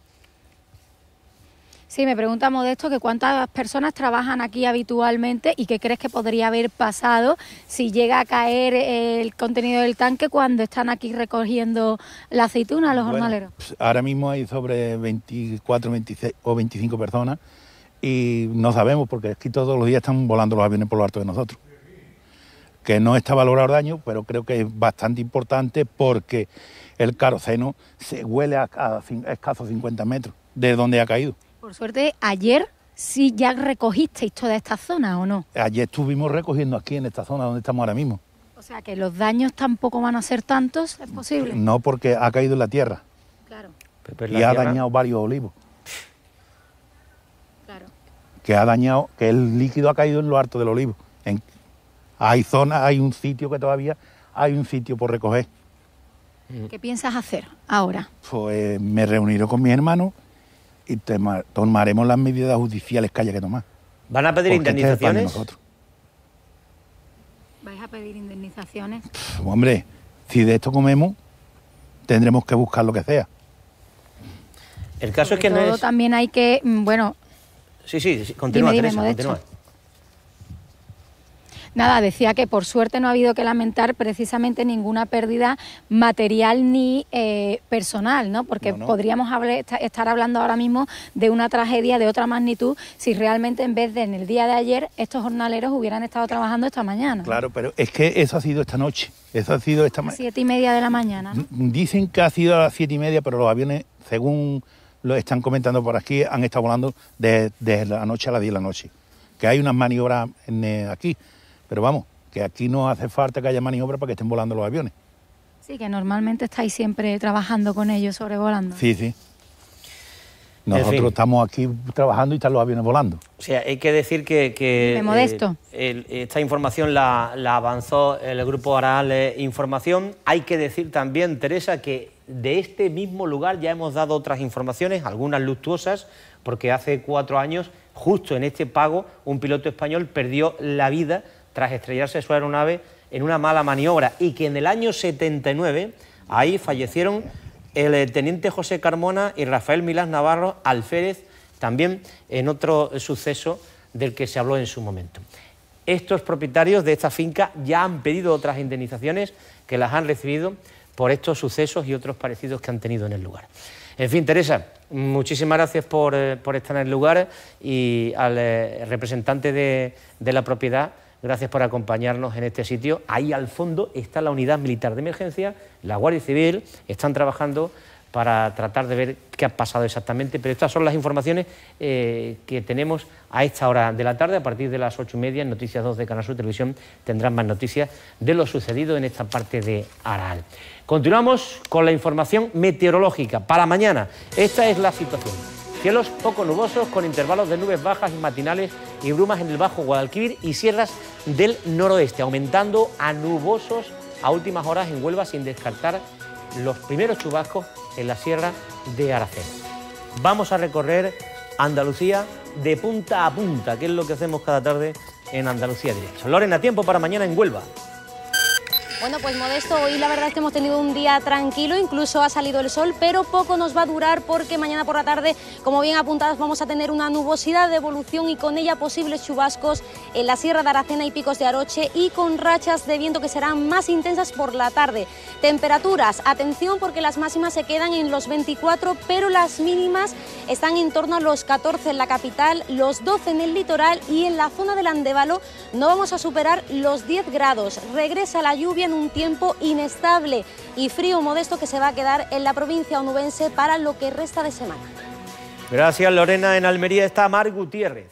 [SPEAKER 10] Sí, me pregunta Modesto que cuántas personas trabajan aquí habitualmente y qué crees que podría haber pasado si llega a caer el contenido del tanque cuando están aquí recogiendo la aceituna los jornaleros.
[SPEAKER 11] Pues ahora mismo hay sobre 24, 26 o 25 personas y no sabemos porque aquí todos los días están volando los aviones por lo alto de nosotros. Que no está valorado el daño, pero creo que es bastante importante porque el queroseno se huele a escasos 50 metros de donde ha caído.
[SPEAKER 10] Por suerte, ayer sí ya recogisteis toda esta zona, ¿o no?
[SPEAKER 11] Ayer estuvimos recogiendo aquí en esta zona donde estamos ahora mismo.
[SPEAKER 10] O sea, que los daños tampoco van a ser tantos, ¿es posible?
[SPEAKER 11] No, porque ha caído en la tierra.
[SPEAKER 10] Claro.
[SPEAKER 11] Y ha dañado varios olivos. Claro. Que ha dañado, que el líquido ha caído en lo alto del olivo. Hay zonas, hay un sitio que todavía hay un sitio por recoger.
[SPEAKER 10] ¿Qué piensas hacer ahora?
[SPEAKER 11] Pues me reuniré con mis hermanos y tomaremos las medidas judiciales que haya que tomar.
[SPEAKER 1] ¿Van a pedir indemnizaciones?
[SPEAKER 10] ¿Vais a pedir indemnizaciones?
[SPEAKER 11] Hombre, si de esto comemos, tendremos que buscar lo que sea.
[SPEAKER 1] El caso es que no es...
[SPEAKER 10] También hay que, bueno...
[SPEAKER 1] Sí, continúa, Teresa, continúa.
[SPEAKER 10] Nada, decía que por suerte no ha habido que lamentar precisamente ninguna pérdida material ni personal, ¿no? Porque podríamos estar hablando ahora mismo de una tragedia de otra magnitud si realmente en vez de en el día de ayer estos jornaleros hubieran estado trabajando esta mañana.
[SPEAKER 11] Claro, pero es que eso ha sido esta noche, eso ha sido esta mañana.
[SPEAKER 10] 7:30 de la mañana, ¿no?
[SPEAKER 11] Dicen que ha sido a las 7:30, pero los aviones, según lo están comentando por aquí, han estado volando desde la noche a las 10 de la noche. Que hay unas maniobras aquí. Pero vamos, que aquí no hace falta que haya maniobra para que estén volando los aviones.
[SPEAKER 10] Sí, que normalmente estáis siempre trabajando con ellos, sobrevolando.
[SPEAKER 11] Sí. Nosotros estamos aquí trabajando y están los aviones volando.
[SPEAKER 1] O sea, hay que decir que
[SPEAKER 10] Modesto.
[SPEAKER 1] Esta información la avanzó el Grupo Aral Información. Hay que decir también, Teresa, que de este mismo lugar ya hemos dado otras informaciones, algunas luctuosas, porque hace 4 años, justo en este pago, un piloto español perdió la vida tras estrellarse su aeronave en una mala maniobra, y que en el año 79 ahí fallecieron el teniente José Carmona y Rafael Milás Navarro Alférez, también en otro suceso del que se habló en su momento. Estos propietarios de esta finca ya han pedido otras indemnizaciones, que las han recibido por estos sucesos y otros parecidos que han tenido en el lugar. En fin, Teresa, muchísimas gracias por estar en el lugar, y al representante de la propiedad, gracias por acompañarnos en este sitio. Ahí al fondo está la unidad militar de emergencia, la Guardia Civil, están trabajando para tratar de ver qué ha pasado exactamente, pero estas son las informaciones que tenemos a esta hora de la tarde. A partir de las 8:30 en Noticias 2 de Canal Sur Televisión tendrán más noticias de lo sucedido en esta parte de Aral. Continuamos con la información meteorológica para mañana. Esta es la situación. Cielos poco nubosos con intervalos de nubes bajas y matinales y brumas en el Bajo Guadalquivir y sierras del noroeste, aumentando a nubosos a últimas horas en Huelva, sin descartar los primeros chubascos en la sierra de Aracena. Vamos a recorrer Andalucía de punta a punta, que es lo que hacemos cada tarde en Andalucía Directo. Lorena, tiempo para mañana en Huelva.
[SPEAKER 12] Bueno, pues Modesto, hoy la verdad es que hemos tenido un día tranquilo, incluso ha salido el sol, pero poco nos va a durar porque mañana por la tarde, como bien apuntadas, vamos a tener una nubosidad de evolución y con ella posibles chubascos en la Sierra de Aracena y Picos de Aroche, y con rachas de viento que serán más intensas por la tarde. Temperaturas, atención porque las máximas se quedan en los 24, pero las mínimas están en torno a los 14 en la capital, los 12 en el litoral, y en la zona del Andévalo no vamos a superar los 10 grados. Regresa la lluvia en un tiempo inestable y frío, Modesto, que se va a quedar en la provincia onubense para lo que resta de semana.
[SPEAKER 1] Gracias, Lorena. En Almería está Mar Gutiérrez.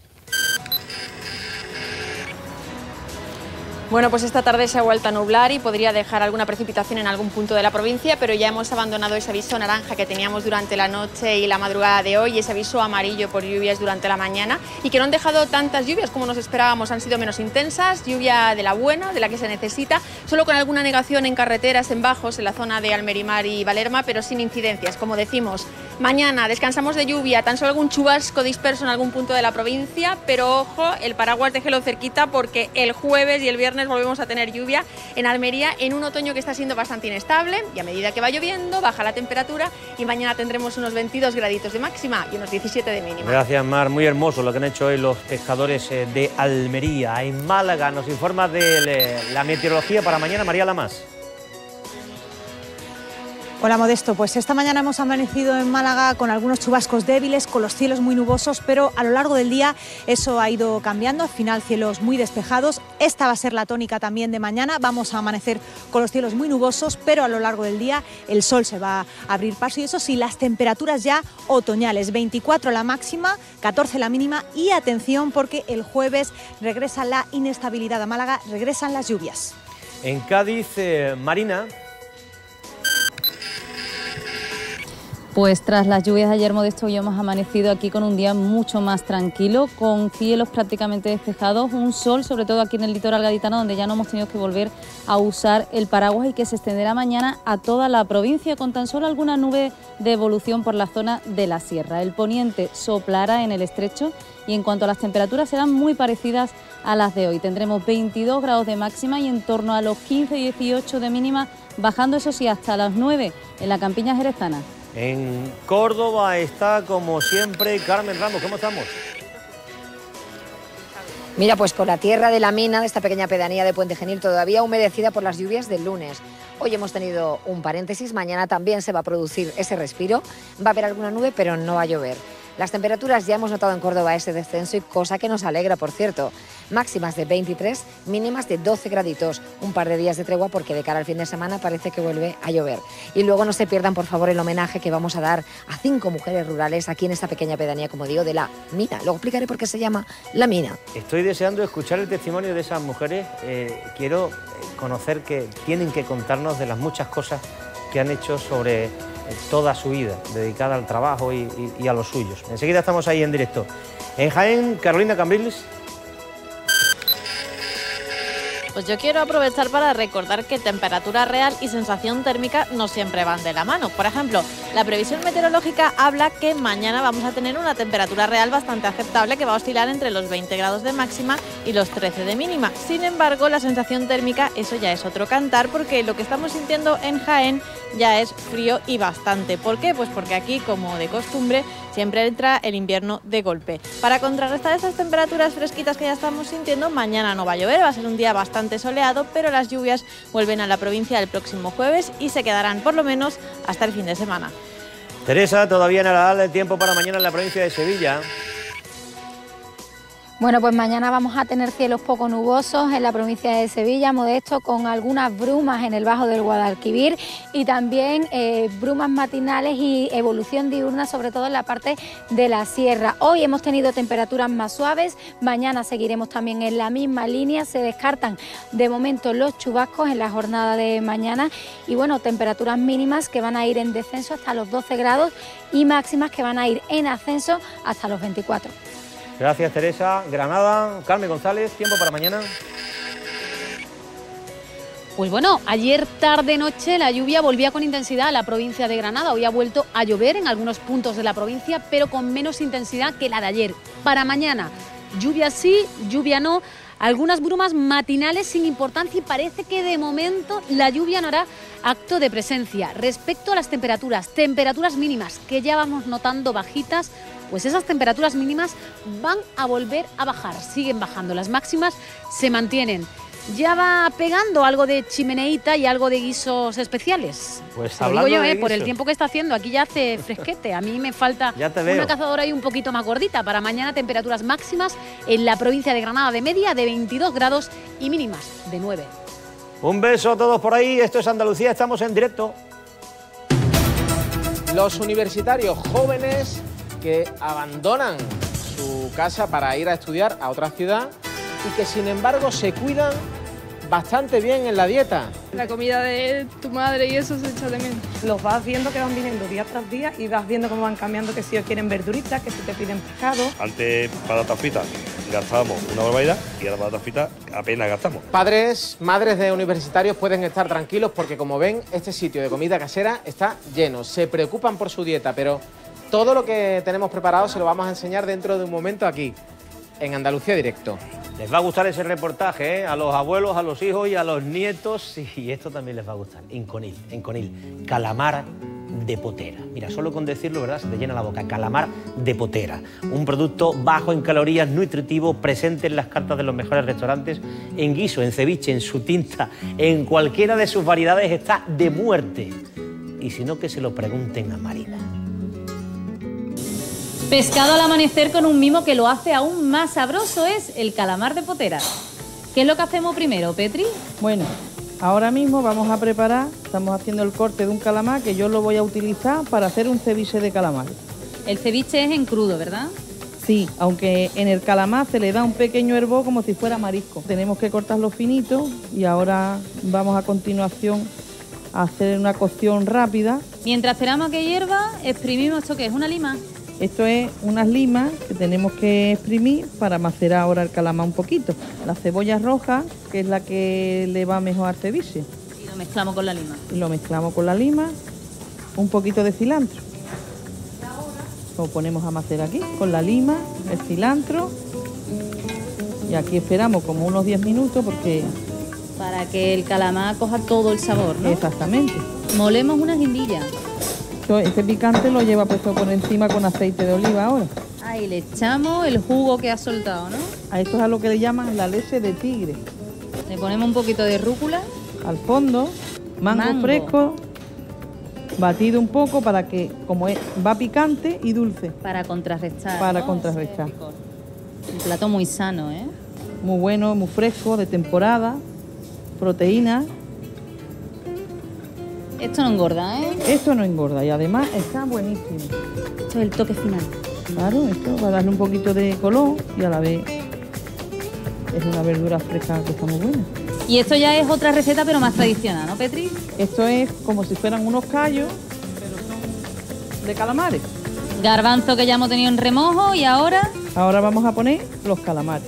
[SPEAKER 17] Bueno, pues esta tarde se ha vuelto a nublar y podría dejar alguna precipitación en algún punto de la provincia, pero ya hemos abandonado ese aviso naranja que teníamos durante la noche y la madrugada de hoy, ese aviso amarillo por lluvias durante la mañana, y que no han dejado tantas lluvias como nos esperábamos. Han sido menos intensas, lluvia de la buena, de la que se necesita, solo con alguna negación en carreteras, en bajos, en la zona de Almerimar y Valerma, pero sin incidencias. Como decimos, mañana descansamos de lluvia, tan solo algún chubasco disperso en algún punto de la provincia, pero ojo, el paraguas déjelo cerquita porque el jueves y el viernes volvemos a tener lluvia en Almería, en un otoño que está siendo bastante inestable, y a medida que va lloviendo baja la temperatura, y mañana tendremos unos 22 graditos de máxima y unos 17 de mínima.
[SPEAKER 1] Gracias, Mar. Muy hermoso lo que han hecho hoy los pescadores de Almería. En Málaga nos informa de la meteorología para mañana María Lamas.
[SPEAKER 6] Hola, Modesto. Pues esta mañana hemos amanecido en Málaga con algunos chubascos débiles, con los cielos muy nubosos, pero a lo largo del día eso ha ido cambiando. Al final, cielos muy despejados. Esta va a ser la tónica también de mañana. Vamos a amanecer con los cielos muy nubosos, pero a lo largo del día el sol se va a abrir paso, y eso sí, las temperaturas ya otoñales. 24 la máxima, 14 la mínima, y atención porque el jueves regresa la inestabilidad a Málaga, regresan las lluvias.
[SPEAKER 1] En Cádiz, Marina.
[SPEAKER 13] Pues tras las lluvias de ayer, Modesto, hoy hemos amanecido aquí con un día mucho más tranquilo, con cielos prácticamente despejados, un sol, sobre todo aquí en el litoral gaditano, donde ya no hemos tenido que volver a usar el paraguas, y que se extenderá mañana a toda la provincia, con tan solo alguna nube de evolución por la zona de la sierra. El poniente soplará en el estrecho, y en cuanto a las temperaturas serán muy parecidas a las de hoy. Tendremos 22 grados de máxima y en torno a los 15-18 de mínima, bajando eso sí hasta las 9 en la campiña jerezana.
[SPEAKER 1] En Córdoba está, como siempre, Carmen Ramos. ¿Cómo estamos?
[SPEAKER 14] Mira, pues con la tierra de la mina de esta pequeña pedanía de Puente Genil todavía humedecida por las lluvias del lunes. Hoy hemos tenido un paréntesis, mañana también se va a producir ese respiro. Va a haber alguna nube, pero no va a llover. Las temperaturas ya hemos notado en Córdoba ese descenso, y cosa que nos alegra, por cierto. Máximas de 23, mínimas de 12 graditos. Un par de días de tregua porque de cara al fin de semana parece que vuelve a llover. Y luego no se pierdan, por favor, el homenaje que vamos a dar a 5 mujeres rurales aquí en esta pequeña pedanía, como digo, de la mina. Luego explicaré por qué se llama La Mina.
[SPEAKER 1] Estoy deseando escuchar el testimonio de esas mujeres. Quiero conocer que tienen que contarnos de las muchas cosas que han hecho sobre toda su vida dedicada al trabajo y a los suyos. Enseguida estamos ahí en directo. En Jaén, Carolina Cambrils.
[SPEAKER 22] Pues yo quiero aprovechar para recordar que temperatura real y sensación térmica no siempre van de la mano. Por ejemplo, la previsión meteorológica habla que mañana vamos a tener una temperatura real bastante aceptable que va a oscilar entre los 20 grados de máxima y los 13 de mínima. Sin embargo, la sensación térmica, eso ya es otro cantar, porque lo que estamos sintiendo en Jaén ya es frío y bastante. ¿Por qué? Pues porque aquí, como de costumbre, siempre entra el invierno de golpe. Para contrarrestar esas temperaturas fresquitas que ya estamos sintiendo, mañana no va a llover, va a ser un día bastante soleado, pero las lluvias vuelven a la provincia el próximo jueves y se quedarán por lo menos hasta el fin de semana.
[SPEAKER 1] Teresa, todavía en Aradal el tiempo para mañana en la provincia de Sevilla.
[SPEAKER 10] Bueno, pues mañana vamos a tener cielos poco nubosos en la provincia de Sevilla, Modesto, con algunas brumas en el bajo del Guadalquivir y también brumas matinales y evolución diurna, sobre todo en la parte de la sierra. Hoy hemos tenido temperaturas más suaves, mañana seguiremos también en la misma línea, se descartan de momento los chubascos en la jornada de mañana y bueno, temperaturas mínimas que van a ir en descenso hasta los 12 grados y máximas que van a ir en ascenso hasta los 24.
[SPEAKER 1] Gracias, Teresa. Granada, Carmen González, tiempo para mañana.
[SPEAKER 15] Pues bueno, ayer tarde-noche la lluvia volvía con intensidad a la provincia de Granada. Hoy ha vuelto a llover en algunos puntos de la provincia, pero con menos intensidad que la de ayer. Para mañana, lluvia sí, lluvia no. Algunas brumas matinales sin importancia y parece que de momento la lluvia no hará acto de presencia. Respecto a las temperaturas mínimas que ya vamos notando bajitas, pues esas temperaturas mínimas van a volver a bajar, siguen bajando, las máximas se mantienen. Ya va pegando algo de chimeneíta y algo de guisos especiales.
[SPEAKER 1] Pues
[SPEAKER 15] te lo digo yo, por el tiempo que está haciendo, aquí ya hace fresquete. A mí me falta una cazadora ahí un poquito más gordita. Para mañana temperaturas máximas en la provincia de Granada de media de 22 grados y mínimas de 9.
[SPEAKER 1] Un beso a todos por ahí, esto es Andalucía, estamos en directo.
[SPEAKER 16] Los universitarios jóvenes que abandonan su casa para ir a estudiar a otra ciudad y que sin embargo se cuidan bastante bien en la dieta.
[SPEAKER 20] La comida de tu madre y eso se echa de menos.
[SPEAKER 21] Los vas viendo que van viniendo día tras día y vas viendo cómo van cambiando, que si ellos quieren verduritas, que si te piden pescado.
[SPEAKER 23] Antes patatas fritas gastábamos una barbaridad y ahora patatas fritas apenas gastamos.
[SPEAKER 16] Padres, madres de universitarios pueden estar tranquilos porque como ven este sitio de comida casera está lleno. Se preocupan por su dieta, pero todo lo que tenemos preparado se lo vamos a enseñar dentro de un momento aquí, en Andalucía Directo.
[SPEAKER 1] Les va a gustar ese reportaje, ¿eh? A los abuelos, a los hijos y a los nietos. Y esto también les va a gustar. En Conil, calamar de potera. Mira, solo con decirlo, ¿verdad?, se te llena la boca. Calamar de potera. Un producto bajo en calorías, nutritivo, presente en las cartas de los mejores restaurantes, en guiso, en ceviche, en su tinta, en cualquiera de sus variedades está de muerte. Y si no, que se lo pregunten a Marina.
[SPEAKER 13] Pescado al amanecer con un mimo que lo hace aún más sabroso, es el calamar de potera. ¿Qué es lo que hacemos primero, Petri?
[SPEAKER 24] Bueno, ahora mismo vamos a preparar, estamos haciendo el corte de un calamar que yo lo voy a utilizar para hacer un ceviche de calamar.
[SPEAKER 13] El ceviche es en crudo, ¿verdad?
[SPEAKER 24] Sí, aunque en el calamar se le da un pequeño hervor como si fuera marisco. Tenemos que cortarlo finito y ahora vamos a continuación a hacer una cocción rápida.
[SPEAKER 13] Mientras esperamos a que hierva, exprimimos esto que es una lima.
[SPEAKER 24] Esto es unas limas que tenemos que exprimir para macerar ahora el calamar un poquito. La cebolla roja, que es la que le va mejor al ceviche.
[SPEAKER 13] Y lo mezclamos con la lima.
[SPEAKER 24] Y lo mezclamos con la lima, un poquito de cilantro. Lo ponemos a macerar aquí, con la lima, el cilantro. Y aquí esperamos como unos 10 minutos porque...
[SPEAKER 13] Para que el calamar coja todo el sabor, ¿no?
[SPEAKER 24] Exactamente.
[SPEAKER 13] Molemos unas guindillas.
[SPEAKER 24] Este picante lo lleva puesto por encima con aceite de oliva ahora.
[SPEAKER 13] Ahí le echamos el jugo que ha soltado, ¿no?
[SPEAKER 24] A esto es a lo que le llaman la leche de tigre.
[SPEAKER 13] Le ponemos un poquito de rúcula.
[SPEAKER 24] Al fondo, mango fresco, batido un poco para que, como es, va picante y dulce.
[SPEAKER 13] Para contrarrestar.
[SPEAKER 24] Para
[SPEAKER 13] ¿no?
[SPEAKER 24] contrarrestar.
[SPEAKER 13] Un plato muy sano, ¿eh?
[SPEAKER 24] Muy bueno, muy fresco, de temporada, proteína.
[SPEAKER 13] Esto no engorda, ¿eh?
[SPEAKER 24] Esto no engorda y además está buenísimo.
[SPEAKER 13] Esto es el toque final.
[SPEAKER 24] Claro, esto va a darle un poquito de color y a la vez es una verdura fresca que está muy buena.
[SPEAKER 13] Y esto ya es otra receta pero más tradicional, ¿no, Petri?
[SPEAKER 24] Esto es como si fueran unos callos, pero son de calamares.
[SPEAKER 13] Garbanzo que ya hemos tenido en remojo y ahora...
[SPEAKER 24] Ahora vamos a poner los calamares.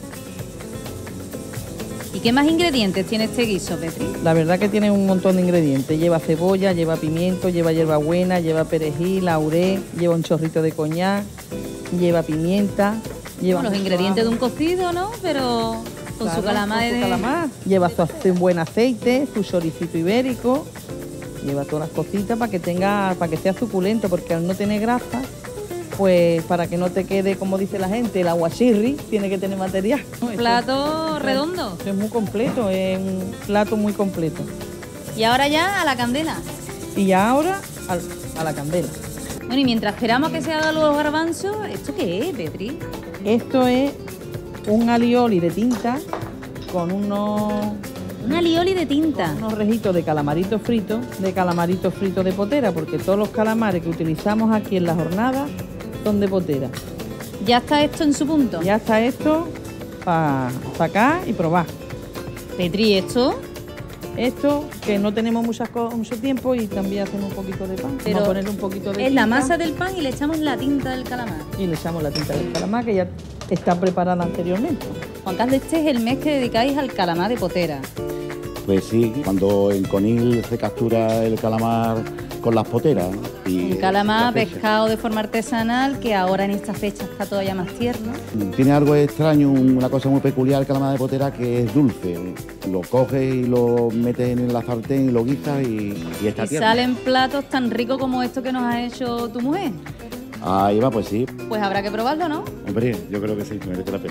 [SPEAKER 13] ¿Y qué más ingredientes tiene este guiso, Petri?
[SPEAKER 24] La verdad que tiene un montón de ingredientes. Lleva cebolla, lleva pimiento, lleva hierbabuena, lleva perejil, laurel, lleva un chorrito de coñac, lleva pimienta. Lleva
[SPEAKER 13] los ingredientes de un cocido, ¿no? Pero con su calamar.
[SPEAKER 24] Con su calamar. Lleva su buen aceite, su choricito ibérico. Lleva todas las cositas para que sea suculento, porque al no tener grasa, pues para que no te quede, como dice la gente, el aguachirri, tiene que tener material, ¿no?
[SPEAKER 13] Plato redondo.
[SPEAKER 24] Es muy completo, es un plato muy completo.
[SPEAKER 13] Y ahora ya a la candela.
[SPEAKER 24] Y ahora a la candela.
[SPEAKER 13] Bueno, y mientras esperamos a que se hagan los garbanzos, ¿esto qué es, Petri?
[SPEAKER 24] Esto es un alioli de tinta con unos...
[SPEAKER 13] Un alioli de tinta.
[SPEAKER 24] Unos rejitos de calamaritos fritos de potera, porque todos los calamares que utilizamos aquí en la jornada son de potera.
[SPEAKER 13] ¿Ya está esto en su punto?
[SPEAKER 24] Ya está esto para sacar y probar.
[SPEAKER 13] Petri, ¿esto?
[SPEAKER 24] Esto, que no tenemos mucho tiempo y también hacemos un poquito de pan.
[SPEAKER 13] Pero
[SPEAKER 24] vamos a ponerle un poquito de
[SPEAKER 13] es
[SPEAKER 24] tinta.
[SPEAKER 13] la masa del pan y le echamos la tinta del calamar.
[SPEAKER 24] Y le echamos la tinta del calamar, que ya está preparada anteriormente.
[SPEAKER 13] Juan Carlos, este es el mes que dedicáis al calamar de potera.
[SPEAKER 2] Pues sí, cuando en Conil se captura el calamar con las poteras. Y
[SPEAKER 13] un calamar pescado de forma artesanal que ahora en esta fecha está todavía más tierno.
[SPEAKER 2] Tiene algo extraño, una cosa muy peculiar el calamar de potera, que es dulce. Lo coges y lo metes en la sartén y lo guisas y está
[SPEAKER 13] y
[SPEAKER 2] tierno.
[SPEAKER 13] Salen platos tan ricos como estos que nos ha hecho tu mujer.
[SPEAKER 2] Ahí va, pues sí.
[SPEAKER 13] Pues habrá que probarlo, ¿no?
[SPEAKER 2] Hombre, yo creo que sí, merece la pena.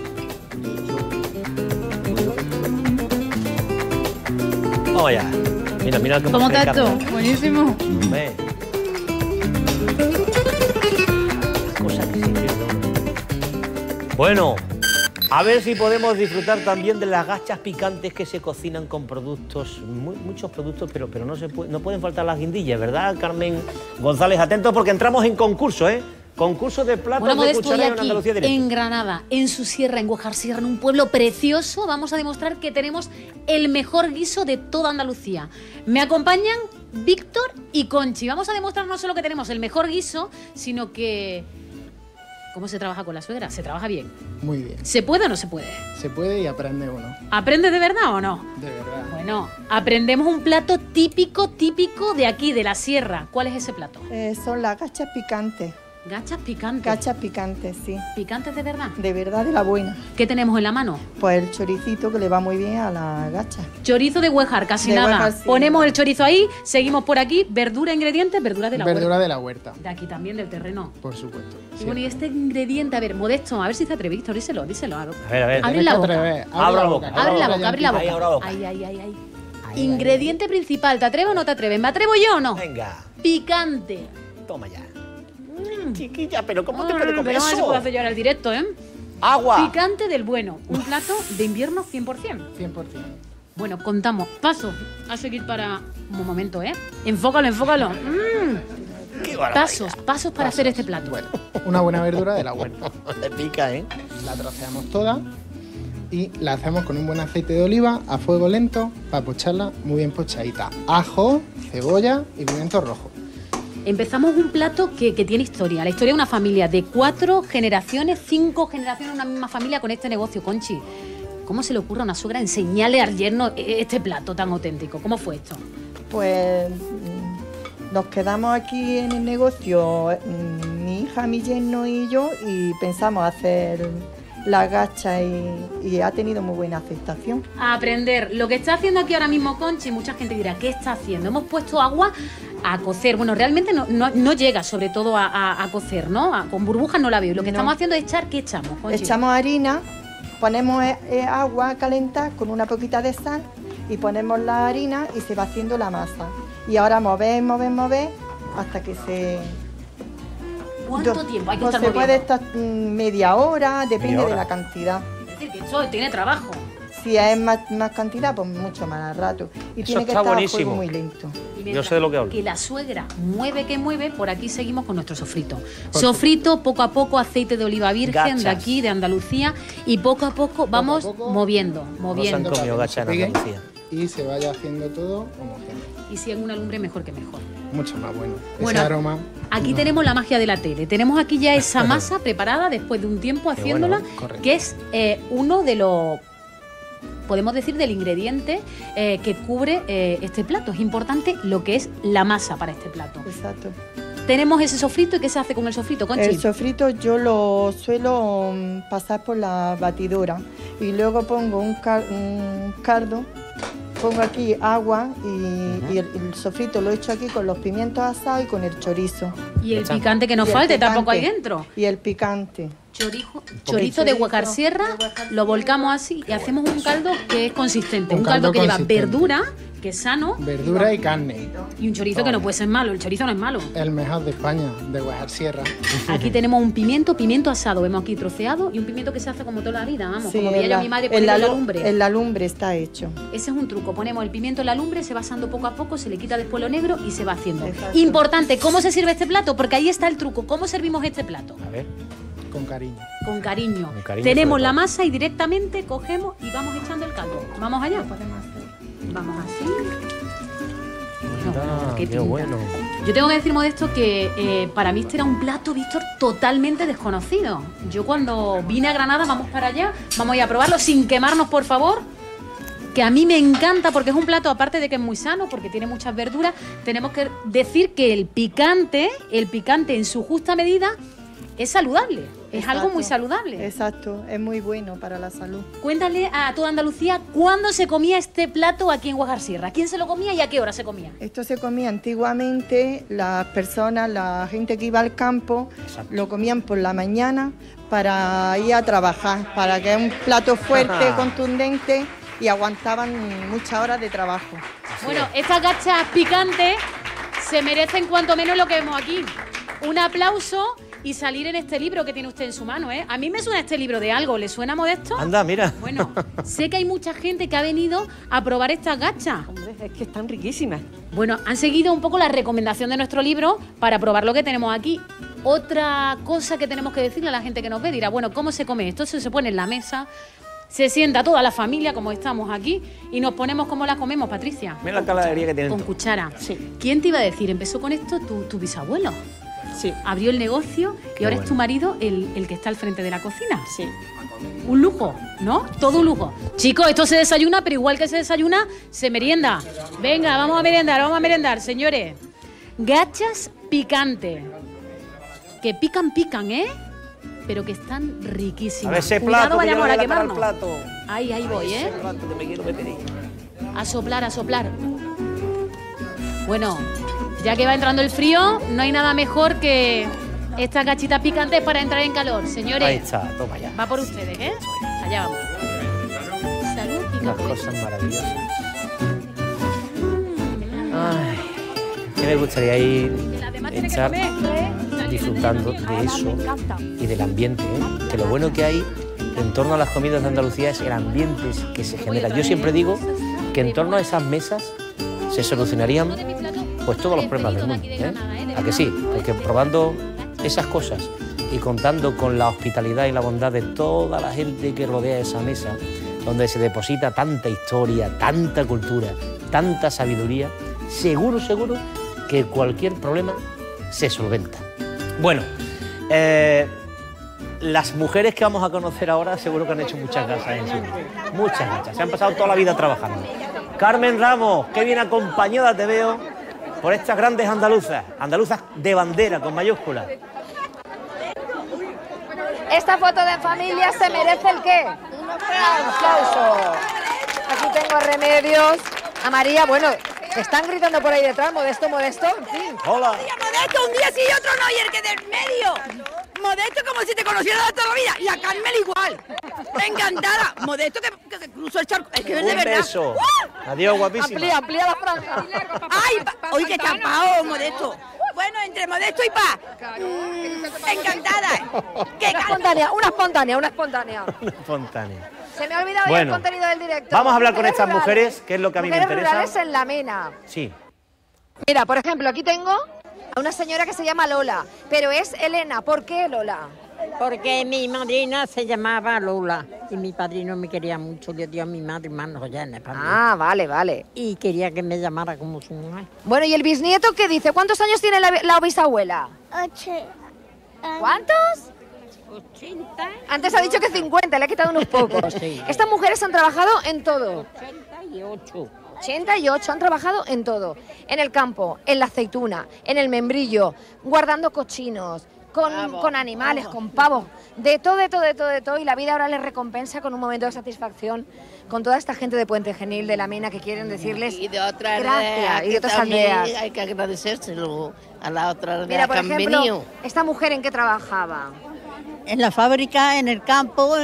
[SPEAKER 1] Vamos allá. Mira, mira
[SPEAKER 13] ¿Cómo está esto? Buenísimo.
[SPEAKER 1] Bueno, a ver si podemos disfrutar también de las gachas picantes que se cocinan con productos, muchos productos, pero no pueden faltar las guindillas, ¿verdad, Carmen González? Atentos porque entramos en concurso, ¿eh? Concurso de platos de cuchara en Andalucía Directo.
[SPEAKER 15] En Granada, en su sierra, en Guajar Sierra, en un pueblo precioso, vamos a demostrar que tenemos el mejor guiso de toda Andalucía. Me acompañan Víctor y Conchi. Vamos a demostrar no solo que tenemos el mejor guiso, sino que... ¿Cómo se trabaja con la suegra? ¿Se trabaja bien?
[SPEAKER 3] Muy bien.
[SPEAKER 15] ¿Se puede o no se puede?
[SPEAKER 3] Se puede y aprende uno.
[SPEAKER 15] ¿Aprendes de verdad o no?
[SPEAKER 3] De verdad.
[SPEAKER 15] Bueno, aprendemos un plato típico de aquí, de la sierra. ¿Cuál es ese plato?
[SPEAKER 4] Son las gachas picantes.
[SPEAKER 15] ¿Gachas picantes?
[SPEAKER 4] Gachas picantes, sí.
[SPEAKER 15] ¿Picantes de verdad?
[SPEAKER 4] De verdad, de la buena.
[SPEAKER 15] ¿Qué tenemos en la mano?
[SPEAKER 4] Pues el choricito que le va muy bien a la gacha.
[SPEAKER 15] Chorizo de Huejar, casi
[SPEAKER 4] de
[SPEAKER 15] nada.
[SPEAKER 4] Huejar, sí.
[SPEAKER 15] Ponemos el chorizo ahí, seguimos por aquí. Verdura, ingredientes, verdura de la huerta.
[SPEAKER 3] Verdura de la huerta.
[SPEAKER 15] De aquí también, del terreno.
[SPEAKER 3] Por supuesto.
[SPEAKER 15] Y bueno, y este ingrediente, a ver, Modesto, a ver si te atreves, Víctor, díselo.
[SPEAKER 1] A ver.
[SPEAKER 15] Abre la boca.
[SPEAKER 1] Abre la boca.
[SPEAKER 15] Abre la boca. Ahí. Ingrediente principal, ¿te atreves o no te atreves? ¿Me atrevo yo o no?
[SPEAKER 1] Venga.
[SPEAKER 15] Picante.
[SPEAKER 1] Toma ya. Chiquilla, pero ¿cómo te puede comer
[SPEAKER 15] pero
[SPEAKER 1] eso?
[SPEAKER 15] no se puede hacer yo ahora el directo, ¿eh?
[SPEAKER 1] Agua.
[SPEAKER 15] Picante del bueno. Un plato de invierno 100%.
[SPEAKER 3] 100%.
[SPEAKER 15] Bueno, contamos. Paso a seguir para... Un momento, ¿eh? Enfócalo. Pasos para hacer este plato.
[SPEAKER 3] Bueno, una buena verdura de la huerta.
[SPEAKER 1] Te pica, ¿eh?
[SPEAKER 3] La troceamos toda y la hacemos con un buen aceite de oliva a fuego lento para pocharla muy bien pochadita. Ajo, cebolla y pimiento rojo.
[SPEAKER 15] Empezamos un plato que tiene historia. La historia de una familia de 4 generaciones, 5 generaciones, una misma familia con este negocio, Conchi. ¿Cómo se le ocurre a una suegra enseñarle al yerno este plato tan auténtico? ¿Cómo fue esto?
[SPEAKER 4] Pues nos quedamos aquí en el negocio, mi hija, mi yerno y yo, y pensamos hacer la gacha y ha tenido muy buena aceptación.
[SPEAKER 15] A aprender. Lo que está haciendo aquí ahora mismo Conchi, mucha gente dirá, ¿qué está haciendo? Hemos puesto agua a cocer. Bueno, realmente no llega sobre todo a cocer, ¿no? Con burbujas no la veo. Lo que estamos haciendo es echar, ¿qué echamos, Conchi?
[SPEAKER 4] Echamos harina, ponemos agua a calentar con una poquita de sal y ponemos la harina y se va haciendo la masa. Y ahora mover hasta que se...
[SPEAKER 15] ¿Cuánto tiempo hay que estar
[SPEAKER 4] se
[SPEAKER 15] moviendo?
[SPEAKER 4] puede estar media hora, depende de la cantidad.
[SPEAKER 15] Es decir, que eso tiene trabajo.
[SPEAKER 4] Si es más cantidad, pues mucho más rato. Y
[SPEAKER 1] eso
[SPEAKER 4] tiene que
[SPEAKER 1] está
[SPEAKER 4] estar
[SPEAKER 1] buenísimo.
[SPEAKER 4] a fuego muy lento.
[SPEAKER 1] Yo sé de lo que hablo.
[SPEAKER 15] Que la suegra mueve, por aquí seguimos con nuestro sofrito. Sofrito, poco a poco, aceite de oliva virgen
[SPEAKER 1] Gachas.
[SPEAKER 15] de aquí, de Andalucía, y poco a poco vamos moviendo.
[SPEAKER 1] No se han comido gachas en Andalucía.
[SPEAKER 3] y se vaya haciendo todo homogéneo.
[SPEAKER 15] Y si en una lumbre, mejor que mejor.
[SPEAKER 3] Mucho más bueno.
[SPEAKER 15] Bueno,
[SPEAKER 3] ese aroma.
[SPEAKER 15] Aquí tenemos la magia de la tele. Tenemos aquí ya esa masa preparada después de un tiempo haciéndola,
[SPEAKER 3] Correcto.
[SPEAKER 15] que es uno de los, podemos decir, del ingrediente que cubre este plato. Es importante lo que es la masa para este plato.
[SPEAKER 4] Exacto.
[SPEAKER 15] Tenemos ese sofrito. ¿Y qué se hace con el sofrito, Conchi?
[SPEAKER 4] El sofrito yo lo suelo pasar por la batidora y luego pongo un caldo, pongo aquí agua y el sofrito lo echo aquí con los pimientos asados y con el chorizo.
[SPEAKER 15] Y el picante que nos falte tampoco hay dentro.
[SPEAKER 4] Y el picante.
[SPEAKER 15] Chorizo de Guacarsierra, lo volcamos así y hacemos un caldo que es consistente. Un caldo que lleva verdura, que es sano.
[SPEAKER 3] Verdura y carne.
[SPEAKER 15] Y un chorizo que no puede ser malo. El chorizo no es malo.
[SPEAKER 3] El mejor de España, de Guacarsierra.
[SPEAKER 15] Aquí tenemos un pimiento asado, vemos aquí troceado, y un pimiento que se hace como toda la vida, vamos,
[SPEAKER 4] Sí,
[SPEAKER 15] como veía yo a mi madre
[SPEAKER 4] en
[SPEAKER 15] poniendo la lumbre.
[SPEAKER 4] En la lumbre está hecho.
[SPEAKER 15] Ese es un truco, ponemos el pimiento en la lumbre, se va asando poco a poco, se le quita después lo negro y se va haciendo.
[SPEAKER 4] Exacto.
[SPEAKER 15] Importante, ¿cómo se sirve este plato? Porque ahí está el truco, ¿cómo servimos este plato?
[SPEAKER 1] A ver.
[SPEAKER 3] Con cariño.
[SPEAKER 15] Con cariño.
[SPEAKER 1] Con cariño
[SPEAKER 15] Tenemos
[SPEAKER 1] sobre
[SPEAKER 15] la
[SPEAKER 1] todo.
[SPEAKER 15] masa y directamente cogemos y vamos echando el caldo. ¿Vamos allá? Vamos así.
[SPEAKER 1] Ah,
[SPEAKER 15] qué
[SPEAKER 1] qué
[SPEAKER 15] pinta.
[SPEAKER 1] bueno.
[SPEAKER 15] Yo tengo que decir, Modesto, que para mí este era un plato, Víctor, totalmente desconocido. Yo cuando vine a Granada, vamos para allá, vamos a ir a probarlo sin quemarnos, por favor, que a mí me encanta porque es un plato, aparte de que es muy sano, porque tiene muchas verduras, tenemos que decir que el picante en su justa medida es saludable, es algo muy saludable.
[SPEAKER 4] Exacto, es muy bueno para la salud.
[SPEAKER 15] Cuéntale a toda Andalucía cuándo se comía este plato aquí en Guacarsierra. ¿Quién se lo comía y a qué hora se comía?
[SPEAKER 4] Esto se comía antiguamente, las personas, la gente que iba al campo, lo comían por la mañana para ir a trabajar, para que es un plato fuerte, contundente y aguantaban muchas horas de trabajo.
[SPEAKER 15] Bueno, estas gachas picantes se merecen cuanto menos lo que vemos aquí. Un aplauso y salir en este libro que tiene usted en su mano, ¿eh? A mí me suena este libro de algo, ¿le suena, Modesto?
[SPEAKER 1] Anda, mira.
[SPEAKER 15] Bueno, sé que hay mucha gente que ha venido a probar estas gachas.
[SPEAKER 21] Hombre, es que están riquísimas.
[SPEAKER 15] Bueno, han seguido un poco la recomendación de nuestro libro para probar lo que tenemos aquí. Otra cosa que tenemos que decirle a la gente que nos ve, dirá, bueno, ¿cómo se come esto? Se pone en la mesa, se sienta toda la familia, como estamos aquí, y nos ponemos como las comemos, Patricia.
[SPEAKER 1] Mira la caladería que tienen.
[SPEAKER 15] Con cuchara. Sí. ¿Quién te iba a decir? Empezó con esto tu bisabuelo.
[SPEAKER 21] Sí.
[SPEAKER 15] Abrió el negocio y ahora es tu marido el que está al frente de la cocina. Sí. Un lujo, ¿no? Todo un lujo. Chicos, esto se desayuna, pero igual que se desayuna, se merienda. Venga, vamos a merendar, señores. Gachas picantes. Que pican, ¿eh? Pero que están riquísimas.
[SPEAKER 1] A ver ese
[SPEAKER 15] Cuidado,
[SPEAKER 1] plato, que yo
[SPEAKER 15] vayamos
[SPEAKER 1] le
[SPEAKER 15] a
[SPEAKER 1] voy a la cara al
[SPEAKER 15] quemarnos.
[SPEAKER 1] plato.
[SPEAKER 15] Ahí voy, ¿eh?
[SPEAKER 1] Ese plato que me quiero meter ahí.
[SPEAKER 15] A soplar. Bueno, ya que va entrando el frío, no hay nada mejor que estas gachitas picantes para entrar en calor. Señores,
[SPEAKER 1] Ahí está, toma ya.
[SPEAKER 15] va por ustedes, ¿eh? Allá vamos. Salud y
[SPEAKER 1] Unas
[SPEAKER 15] café.
[SPEAKER 1] cosas maravillosas. Ay, que me gustaría ir estar disfrutando de eso y del ambiente, ¿eh? Que lo bueno que hay en torno a las comidas de Andalucía es el ambiente que se genera. Yo siempre digo que en torno a esas mesas se solucionarían pues todos los problemas del mundo, ¿eh? ¿A que sí? Porque probando esas cosas y contando con la hospitalidad y la bondad de toda la gente que rodea esa mesa, donde se deposita tanta historia, tanta cultura, tanta sabiduría, seguro que cualquier problema se solventa. Bueno, las mujeres que vamos a conocer ahora seguro que han hecho muchas gachas en su vida. Muchas gachas, se han pasado toda la vida trabajando. Carmen Ramos, qué bien acompañada te veo por estas grandes andaluzas de bandera con mayúsculas.
[SPEAKER 14] Esta foto de familia se merece el qué? Un aplauso. Aquí tengo a Remedios, a María, bueno, están gritando por ahí detrás, Modesto, en fin.
[SPEAKER 1] Hola.
[SPEAKER 5] Modesto, un día sí y otro no, y el que del medio. Modesto como si te conociera de toda la vida, y a Carmel igual. Encantada. Modesto que cruzó el charco, es que es de
[SPEAKER 1] Un
[SPEAKER 5] verdad.
[SPEAKER 1] beso. Adiós, guapísima.
[SPEAKER 14] Amplía la franja.
[SPEAKER 5] Ay, oye, qué chapao, Modesto. Bueno, entre Modesto y Paz. Encantada.
[SPEAKER 14] Una espontánea.
[SPEAKER 1] Espontánea.
[SPEAKER 14] Se me ha olvidado ya
[SPEAKER 1] Bueno,
[SPEAKER 14] el contenido del directo.
[SPEAKER 1] Vamos a hablar con estas
[SPEAKER 14] rurales.
[SPEAKER 1] mujeres, que es lo que a mí me
[SPEAKER 14] Mujeres
[SPEAKER 1] interesa.
[SPEAKER 14] rurales en la Mena.
[SPEAKER 1] Sí.
[SPEAKER 14] Mira, por ejemplo, aquí tengo a una señora que se llama Lola, pero es Elena. ¿Por qué Lola?
[SPEAKER 7] Porque mi madrina se llamaba Lola y mi padrino me quería mucho, le dio a mi madre manos llenas para mí.
[SPEAKER 14] Ah, vale, vale.
[SPEAKER 7] Y quería que me llamara como su mujer.
[SPEAKER 14] Bueno, ¿y el bisnieto qué dice? ¿Cuántos años tiene la bisabuela?
[SPEAKER 7] 8.
[SPEAKER 14] ¿Cuántos?
[SPEAKER 7] 80.
[SPEAKER 14] Antes ha dicho que 50, le ha quitado unos pocos.
[SPEAKER 7] Sí.
[SPEAKER 14] Estas mujeres han trabajado en todo.
[SPEAKER 7] 88.
[SPEAKER 14] 88 han trabajado en todo. En el campo, en la aceituna, en el membrillo, guardando cochinos, con animales, con pavos, de todo. Y la vida ahora les recompensa con un momento de satisfacción con toda esta gente de Puente Genil, de la mina, que quieren decirles
[SPEAKER 8] y de otras
[SPEAKER 14] gracias. Y de otras aldeas.
[SPEAKER 8] Hay que agradecérselo a la otra aldea.
[SPEAKER 14] Mira, por
[SPEAKER 8] que han
[SPEAKER 14] ejemplo,
[SPEAKER 8] venido.
[SPEAKER 14] esta mujer, ¿en qué trabajaba?
[SPEAKER 7] En la fábrica, en el campo,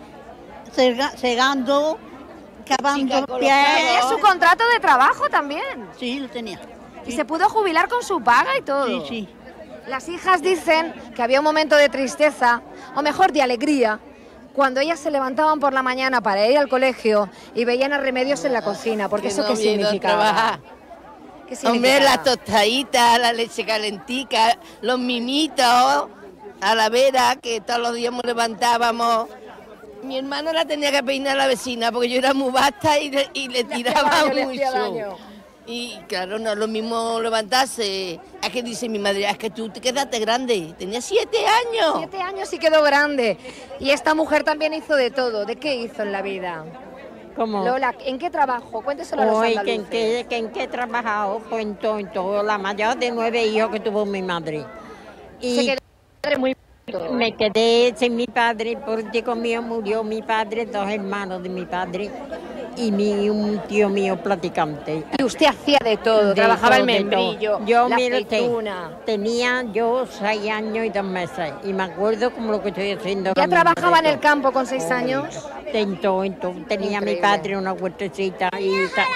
[SPEAKER 7] segando, cavando pies.
[SPEAKER 14] ¿Tenía su contrato de trabajo también?
[SPEAKER 7] Sí, lo tenía.
[SPEAKER 14] Y se pudo jubilar con su paga y todo.
[SPEAKER 7] Sí, sí.
[SPEAKER 14] Las hijas dicen que había un momento de tristeza, o mejor de alegría, cuando ellas se levantaban por la mañana para ir al colegio y veían a Remedios en la cocina, porque eso
[SPEAKER 8] no
[SPEAKER 14] qué
[SPEAKER 8] había ido a
[SPEAKER 14] significaba.
[SPEAKER 8] trabajar.
[SPEAKER 14] ¿Qué significaba?
[SPEAKER 8] Hombre, la tostadita, la leche calentica, los mimitos, a la vera, que todos los días nos levantábamos. Mi hermana la tenía que peinar a la vecina, porque yo era muy vasta y le tiraba mucho. Y claro, no es lo mismo levantarse. Es que dice mi madre, es que tú te quedaste grande. Tenía 7 años.
[SPEAKER 14] 7 años y quedó grande. Y esta mujer también hizo de todo. ¿De qué hizo en la vida?
[SPEAKER 7] ¿Cómo?
[SPEAKER 14] Lola, ¿en qué trabajo? Cuénteselo a los
[SPEAKER 7] Hoy,
[SPEAKER 14] andaluces.
[SPEAKER 7] ¿en qué he trabajado? Pues en todo. La mayor de 9 hijos que tuvo mi madre. Y
[SPEAKER 14] Se quedó muy...
[SPEAKER 7] me quedé sin mi padre porque conmigo murió mi padre, 2 hermanos de mi padre y un tío mío platicante.
[SPEAKER 14] Y usted hacía de todo, trabajaba el membrillo,
[SPEAKER 7] yo,
[SPEAKER 14] la
[SPEAKER 7] mire,
[SPEAKER 14] aceituna.
[SPEAKER 7] tenía yo 6 años y 2 meses y me acuerdo como lo que estoy haciendo.
[SPEAKER 14] ¿Ya trabajaba en el campo con 6 años?
[SPEAKER 7] En todo. Tenía mi padre una huertecita y tal.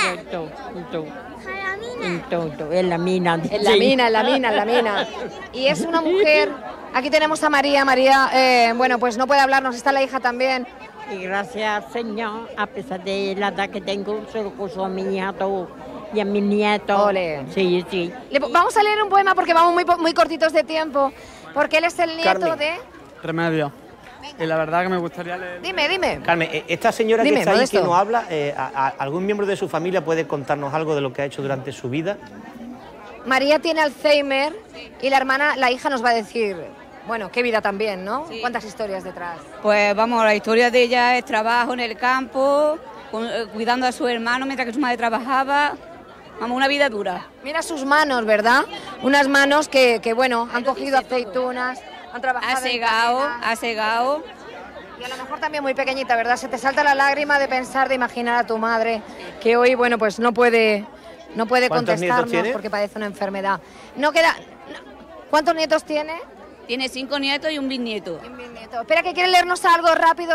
[SPEAKER 7] En la mina.
[SPEAKER 14] En la mina. Y es una mujer... Aquí tenemos a María. María, bueno, pues no puede hablarnos, está la hija también.
[SPEAKER 7] Y gracias, Señor, a pesar de la edad que tengo, se lo puso a mi hija todo y a mis nietos.
[SPEAKER 14] Ole.
[SPEAKER 7] Sí, sí.
[SPEAKER 14] Vamos a leer un poema porque vamos muy cortitos de tiempo, porque él es el nieto
[SPEAKER 18] Carmen.
[SPEAKER 14] de...
[SPEAKER 18] Remedio. Y la verdad que me gustaría leer...
[SPEAKER 14] Dime.
[SPEAKER 1] Carmen, esta señora
[SPEAKER 14] Dime,
[SPEAKER 1] que está ahí,
[SPEAKER 14] Modesto.
[SPEAKER 1] que nos habla, ¿algún miembro de su familia puede contarnos algo de lo que ha hecho durante su vida?
[SPEAKER 14] María tiene Alzheimer y la hija nos va a decir, bueno, qué vida también, ¿no?
[SPEAKER 19] Sí.
[SPEAKER 14] ¿Cuántas historias detrás?
[SPEAKER 19] Pues vamos, la historia de ella es trabajo en el campo, cuidando a su hermano mientras que su madre trabajaba. Vamos, una vida dura.
[SPEAKER 14] Mira sus manos, ¿verdad? Unas manos que bueno, han cogido aceitunas, han trabajado
[SPEAKER 19] Ha segado.
[SPEAKER 14] Y a lo mejor también muy pequeñita, ¿verdad? Se te salta la lágrima de pensar, de imaginar a tu madre, que hoy, bueno, pues no puede contestarnos
[SPEAKER 19] tiene?
[SPEAKER 14] porque padece una enfermedad. ¿Cuántos nietos tiene?
[SPEAKER 19] Tiene 5 nietos y un bisnieto.
[SPEAKER 14] Espera, que quiere leernos algo, rápido.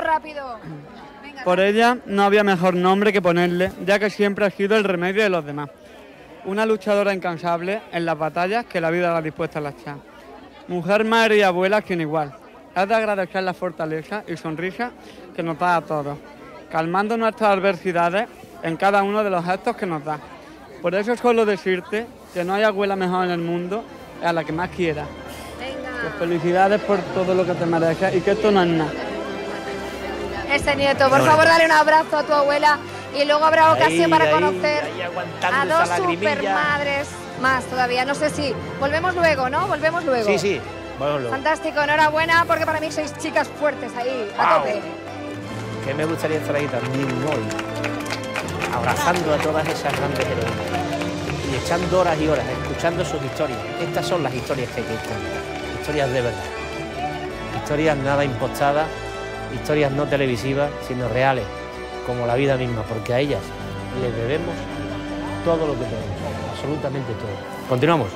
[SPEAKER 18] Por ella no había mejor nombre que ponerle, ya que siempre ha sido el remedio de los demás. Una luchadora incansable en las batallas que la vida la ha dispuesta a luchar. Mujer, madre y abuela sin igual. Es de agradecer la fortaleza y sonrisa que nos da a todos, calmando nuestras adversidades en cada uno de los gestos que nos da. Por eso suelo decirte que no hay abuela mejor en el mundo a la que más quieras. Pues felicidades por todo lo que te mereces y que esto no es nada.
[SPEAKER 14] Este nieto, por favor, dale un abrazo a tu abuela y luego habrá ocasión para conocer a 2 supermadres más todavía. No sé si volvemos luego, ¿no? Volvemos luego.
[SPEAKER 1] Sí, volvemos luego.
[SPEAKER 14] Fantástico, enhorabuena porque para mí sois chicas fuertes ahí, a tope.
[SPEAKER 1] Que me gustaría estar ahí también hoy, abrazando a todas esas grandes heroínas y echando horas y horas, escuchando sus historias. Estas son las historias que hay que contar, historias de verdad, historias nada impostadas, historias no televisivas, sino reales, como la vida misma, porque a ellas les debemos todo lo que tenemos, absolutamente todo. Continuamos.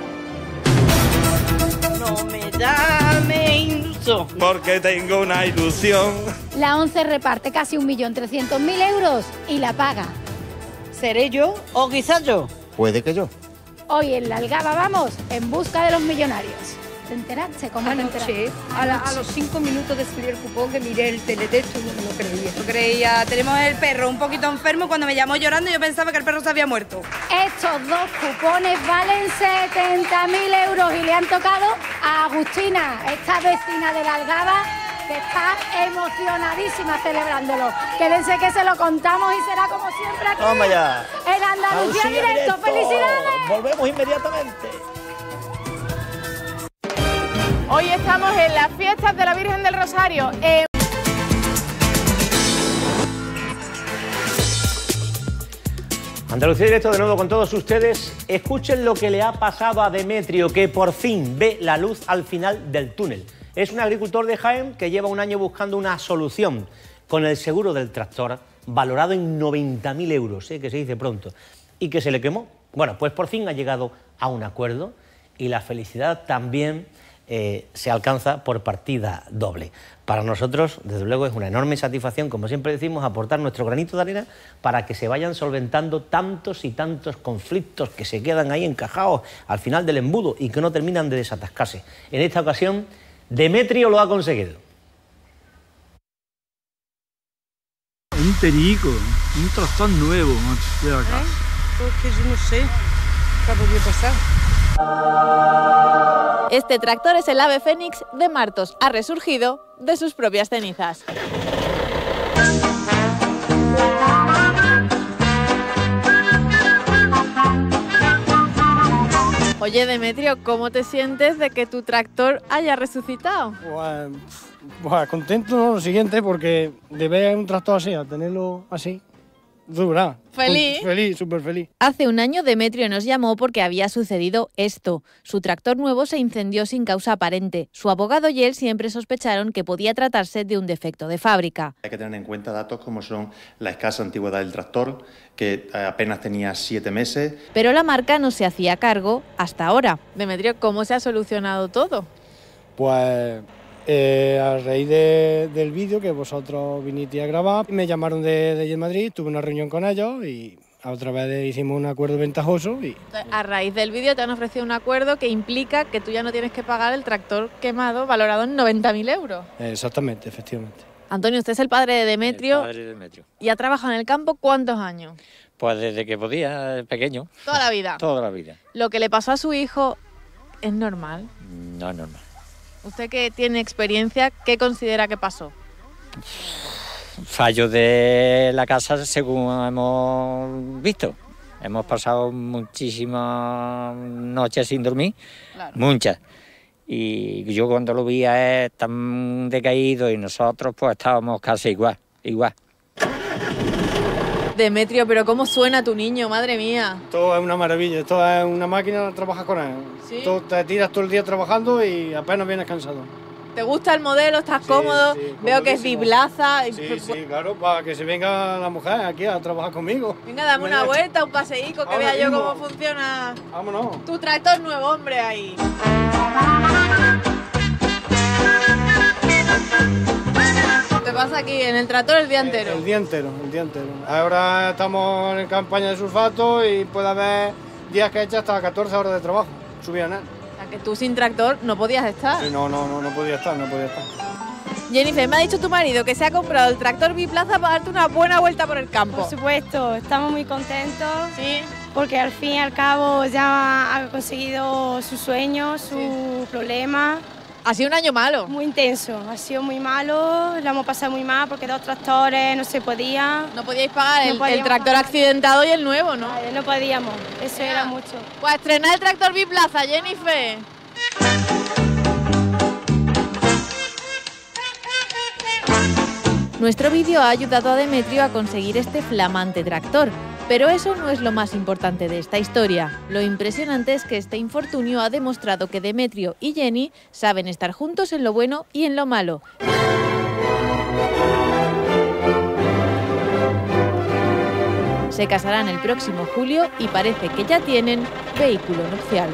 [SPEAKER 8] No me dame ilusión, porque tengo una ilusión.
[SPEAKER 10] La ONCE reparte casi 1.300.000 euros y la paga.
[SPEAKER 19] ¿Seré yo o quizás yo?
[SPEAKER 2] Puede que yo.
[SPEAKER 10] Hoy en la Algaba vamos en busca de los millonarios. ¿Te enteraste? ¿Cómo te enteraste?
[SPEAKER 21] A los 5 minutos de subir el cupón que miré el teletexto y no me lo creía. No creía. Tenemos el perro un poquito enfermo. Cuando me llamó llorando yo pensaba que el perro se había muerto.
[SPEAKER 10] Estos 2 cupones valen 70.000 euros y le han tocado
[SPEAKER 9] a Agustina, esta vecina de la Algaba, que está emocionadísima celebrándolo. Quédense que se lo contamos y será como siempre aquí.
[SPEAKER 1] Vamos allá.
[SPEAKER 9] En Andalucía Directo. ¡Felicidades!
[SPEAKER 1] Volvemos inmediatamente.
[SPEAKER 11] Hoy estamos en las fiestas de la Virgen del Rosario.
[SPEAKER 1] Andalucía Directo de nuevo con todos ustedes. Escuchen lo que le ha pasado a Demetrio, que por fin ve la luz al final del túnel. Es un agricultor de Jaén que lleva un año buscando una solución con el seguro del tractor, valorado en 90.000 euros, que se dice pronto, y que se le quemó. Bueno, pues por fin ha llegado a un acuerdo y la felicidad también se alcanza por partida doble. Para nosotros, desde luego, es una enorme satisfacción, como siempre decimos, aportar nuestro granito de arena para que se vayan solventando tantos y tantos conflictos que se quedan ahí encajados al final del embudo y que no terminan de desatascarse. En esta ocasión, Demetrio lo ha conseguido.
[SPEAKER 12] Un perico, un tractor nuevo, de acá.
[SPEAKER 17] Porque yo no sé qué podría pasar.
[SPEAKER 22] Este tractor es el ave fénix de Martos. Ha resurgido de sus propias cenizas. Oye, Demetrio, ¿cómo te sientes de que tu tractor haya resucitado?
[SPEAKER 17] Pues contento, ¿no? Lo siguiente, porque de ver un tractor así, a tenerlo así, dura.
[SPEAKER 22] ¿Feliz?
[SPEAKER 17] Feliz, súper feliz.
[SPEAKER 22] Hace un año Demetrio nos llamó porque había sucedido esto. Su tractor nuevo se incendió sin causa aparente. Su abogado y él siempre sospecharon que podía tratarse de un defecto de fábrica.
[SPEAKER 25] Hay que tener en cuenta datos como son la escasa antigüedad del tractor, que apenas tenía 7 meses.
[SPEAKER 22] Pero la marca no se hacía cargo hasta ahora. Demetrio, ¿cómo se ha solucionado todo?
[SPEAKER 17] Pues a raíz del vídeo que vosotros vinisteis a grabar, me llamaron de Madrid, tuve una reunión con ellos y a otra vez hicimos un acuerdo ventajoso. Y
[SPEAKER 22] a raíz del vídeo te han ofrecido un acuerdo que implica que tú ya no tienes que pagar el tractor quemado valorado en 90.000 euros.
[SPEAKER 17] Exactamente, efectivamente.
[SPEAKER 22] Antonio, usted es el padre de Demetrio.
[SPEAKER 26] El padre de Demetrio.
[SPEAKER 22] ¿Y ha trabajado en el campo cuántos años?
[SPEAKER 26] Pues desde que podía, pequeño.
[SPEAKER 22] ¿Toda la vida?
[SPEAKER 26] Toda la vida.
[SPEAKER 22] ¿Lo que le pasó a su hijo es normal?
[SPEAKER 26] No es normal.
[SPEAKER 22] Usted que tiene experiencia, ¿qué considera que pasó?
[SPEAKER 26] Fallo de la casa según hemos visto. Hemos pasado muchísimas noches sin dormir, claro. Muchas. Y yo cuando lo vi a él tan decaído y nosotros pues estábamos casi igual.
[SPEAKER 22] Demetrio, pero ¿cómo suena tu niño? Madre mía.
[SPEAKER 17] Todo es una maravilla, todo es una máquina, trabajas con él. ¿Sí? Te tiras todo el día trabajando y apenas vienes cansado.
[SPEAKER 22] ¿Te gusta el modelo? ¿Estás cómodo?
[SPEAKER 17] Sí,
[SPEAKER 22] veo que es biblaza.
[SPEAKER 17] Sí, claro, para que se venga la mujer aquí a trabajar conmigo.
[SPEAKER 22] Venga, dame una vuelta, un paseíco, que vea yo cómo funciona.
[SPEAKER 17] Vámonos.
[SPEAKER 22] Tu tractor nuevo, hombre, ahí. ¿Qué pasa aquí en el tractor el día entero?
[SPEAKER 17] El día entero. Ahora estamos en campaña de sulfato y puede haber días que he hecho hasta 14 horas de trabajo, subida en él.
[SPEAKER 22] O sea, que tú sin tractor no podías estar.
[SPEAKER 17] Sí, no podía estar.
[SPEAKER 22] Jennifer, me ha dicho tu marido que se ha comprado el tractor biplaza para darte una buena vuelta por el campo.
[SPEAKER 27] Por supuesto, estamos muy contentos.
[SPEAKER 22] Sí.
[SPEAKER 27] Porque al fin y al cabo ya ha conseguido su sueño, su problema.
[SPEAKER 22] Ha sido un año malo.
[SPEAKER 27] Muy intenso, ha sido muy malo, lo hemos pasado muy mal porque 2 tractores no se podía.
[SPEAKER 22] No podíais pagar el tractor accidentado y el nuevo, ¿no?
[SPEAKER 27] Vale, no podíamos, eso era mucho.
[SPEAKER 22] Pues estrenar el tractor biplaza, Jennifer. Nuestro vídeo ha ayudado a Demetrio a conseguir este flamante tractor. Pero eso no es lo más importante de esta historia. Lo impresionante es que este infortunio ha demostrado que Demetrio y Jenny saben estar juntos en lo bueno y en lo malo. Se casarán el próximo julio y parece que ya tienen vehículo nupcial.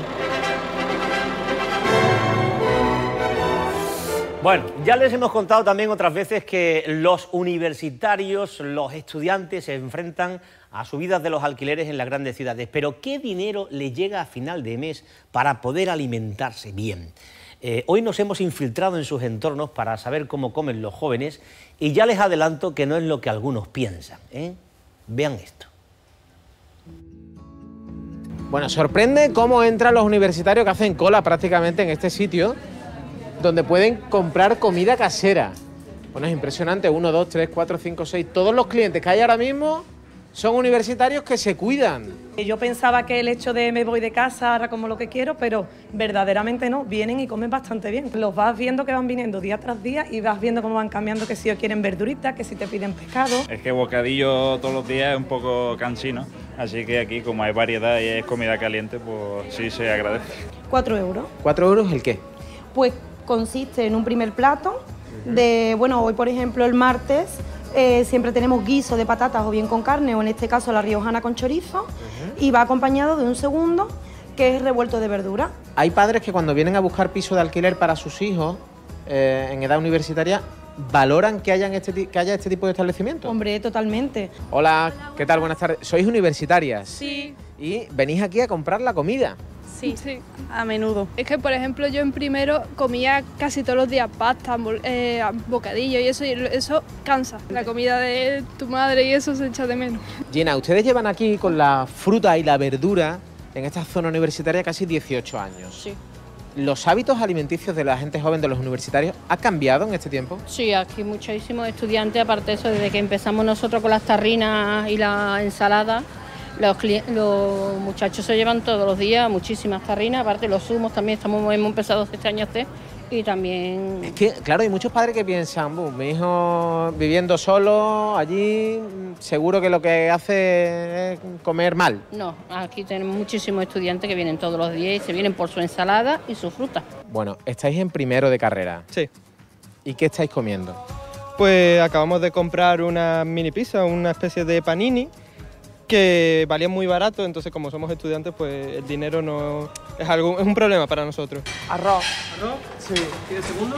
[SPEAKER 1] Bueno, ya les hemos contado también otras veces que los universitarios, los estudiantes se enfrentan a subidas de los alquileres en las grandes ciudades. Pero ¿qué dinero les llega a final de mes para poder alimentarse bien? Hoy nos hemos infiltrado en sus entornos para saber cómo comen los jóvenes y ya les adelanto que no es lo que algunos piensan, ¿eh? Vean esto.
[SPEAKER 16] Bueno, sorprende cómo entran los universitarios que hacen cola prácticamente en este sitio donde pueden comprar comida casera. Bueno, es impresionante, 1, 2, 3, 4, 5, 6, todos los clientes que hay ahora mismo son universitarios que se cuidan.
[SPEAKER 3] Yo pensaba que el hecho de me voy de casa ahora como lo que quiero, pero verdaderamente no, vienen y comen bastante bien. Los vas viendo que van viniendo día tras día y vas viendo cómo van cambiando, que si os quieren verduritas, que si te piden pescado.
[SPEAKER 4] Es que bocadillo todos los días es un poco cansino, así que aquí como hay variedad y es comida caliente, pues sí se agradece.
[SPEAKER 3] 4 euros.
[SPEAKER 16] ¿4 euros el qué?
[SPEAKER 3] Pues consiste en un primer plato de, bueno, hoy por ejemplo el martes siempre tenemos guiso de patatas o bien con carne o en este caso la riojana con chorizo y va acompañado de un segundo que es revuelto de verdura.
[SPEAKER 16] Hay padres que cuando vienen a buscar piso de alquiler para sus hijos en edad universitaria valoran que haya este tipo de establecimientos.
[SPEAKER 3] Hombre, totalmente.
[SPEAKER 16] Hola, ¿qué tal? Buenas tardes. ¿Sois universitarias?
[SPEAKER 27] Sí.
[SPEAKER 16] Y venís aquí a comprar la comida.
[SPEAKER 27] Sí, a menudo. Es que, por ejemplo, yo en primero comía casi todos los días pasta, bocadillo y eso cansa. La comida de tu madre y eso se echa de menos.
[SPEAKER 16] Gina, ustedes llevan aquí con la fruta y la verdura en esta zona universitaria casi 18 años.
[SPEAKER 27] Sí.
[SPEAKER 16] ¿Los hábitos alimenticios de la gente joven, de los universitarios, ha cambiado en este tiempo?
[SPEAKER 27] Sí, aquí muchísimos estudiantes, aparte de eso, desde que empezamos nosotros con las tarrinas y la ensalada, los muchachos se llevan todos los días muchísimas tarrinas, aparte los zumos también hemos empezado este año a hacer y también...
[SPEAKER 16] Es que, claro, hay muchos padres que piensan, mi hijo viviendo solo allí, seguro que lo que hace es comer mal.
[SPEAKER 27] No, aquí tenemos muchísimos estudiantes que vienen todos los días y se vienen por su ensalada y su fruta.
[SPEAKER 16] Bueno, estáis en primero de carrera.
[SPEAKER 6] Sí.
[SPEAKER 16] ¿Y qué estáis comiendo?
[SPEAKER 6] Pues acabamos de comprar una mini pizza, una especie de panini, que valía muy barato, entonces como somos estudiantes, pues el dinero no es un problema para nosotros.
[SPEAKER 13] Arroz.
[SPEAKER 6] ¿Arroz?
[SPEAKER 13] Sí. ¿Y el segundo?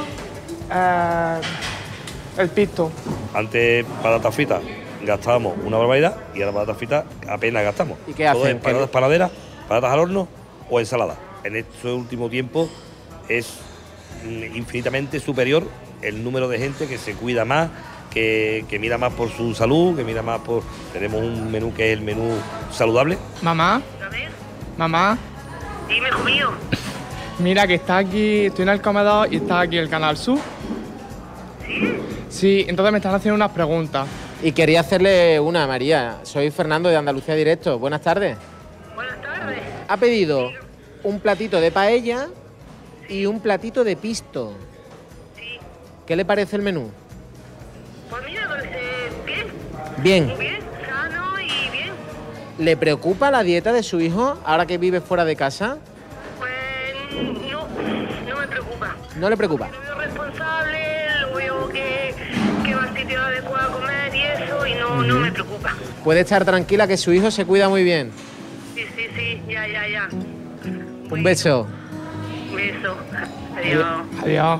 [SPEAKER 13] El pisto.
[SPEAKER 20] Antes patatas fritas gastábamos una barbaridad y ahora patatas fritas apenas gastamos.
[SPEAKER 16] ¿Y qué hacen?
[SPEAKER 20] Patatas panaderas, patatas al horno o ensalada. En este último tiempo es infinitamente superior el número de gente que se cuida más, que mira más por su salud, que mira más por... Tenemos un menú que es el menú saludable.
[SPEAKER 13] Mamá. Mamá.
[SPEAKER 23] Dime, hijo mío.
[SPEAKER 13] Mira que está aquí, estoy en el comedor y está aquí el Canal Sur.
[SPEAKER 23] ¿Sí?
[SPEAKER 13] Sí, entonces me están haciendo unas preguntas.
[SPEAKER 16] Y quería hacerle una, María. Soy Fernando de Andalucía Directo. Buenas tardes.
[SPEAKER 23] Buenas tardes.
[SPEAKER 16] Ha pedido un platito de paella y un platito de pisto.
[SPEAKER 23] Sí.
[SPEAKER 16] ¿Qué le parece el menú?
[SPEAKER 23] Pues mira, bien.
[SPEAKER 16] Bien.
[SPEAKER 23] Muy bien, sano y bien.
[SPEAKER 16] ¿Le preocupa la dieta de su hijo ahora que vive fuera de casa?
[SPEAKER 23] Pues no me preocupa.
[SPEAKER 16] ¿No le preocupa?
[SPEAKER 23] Lo veo responsable, lo veo que va al sitio adecuado a comer y eso, y no me preocupa.
[SPEAKER 16] Puede estar tranquila que su hijo se cuida muy bien.
[SPEAKER 23] Sí, ya.
[SPEAKER 16] Un beso.
[SPEAKER 23] Un beso. Adiós.
[SPEAKER 13] Adiós.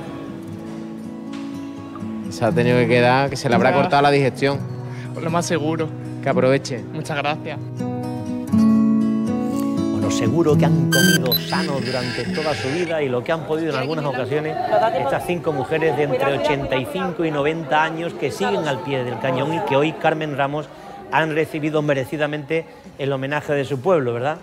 [SPEAKER 16] Se ha tenido que quedar, que se le habrá cortado la digestión.
[SPEAKER 13] Pues lo más seguro.
[SPEAKER 16] Que aproveche.
[SPEAKER 13] Muchas gracias.
[SPEAKER 1] Bueno, seguro que han comido sano durante toda su vida y lo que han podido en algunas ocasiones estas 5 mujeres de entre 85 y 90 años que siguen al pie del cañón y que hoy Carmen Ramos han recibido merecidamente el homenaje de su pueblo, ¿verdad?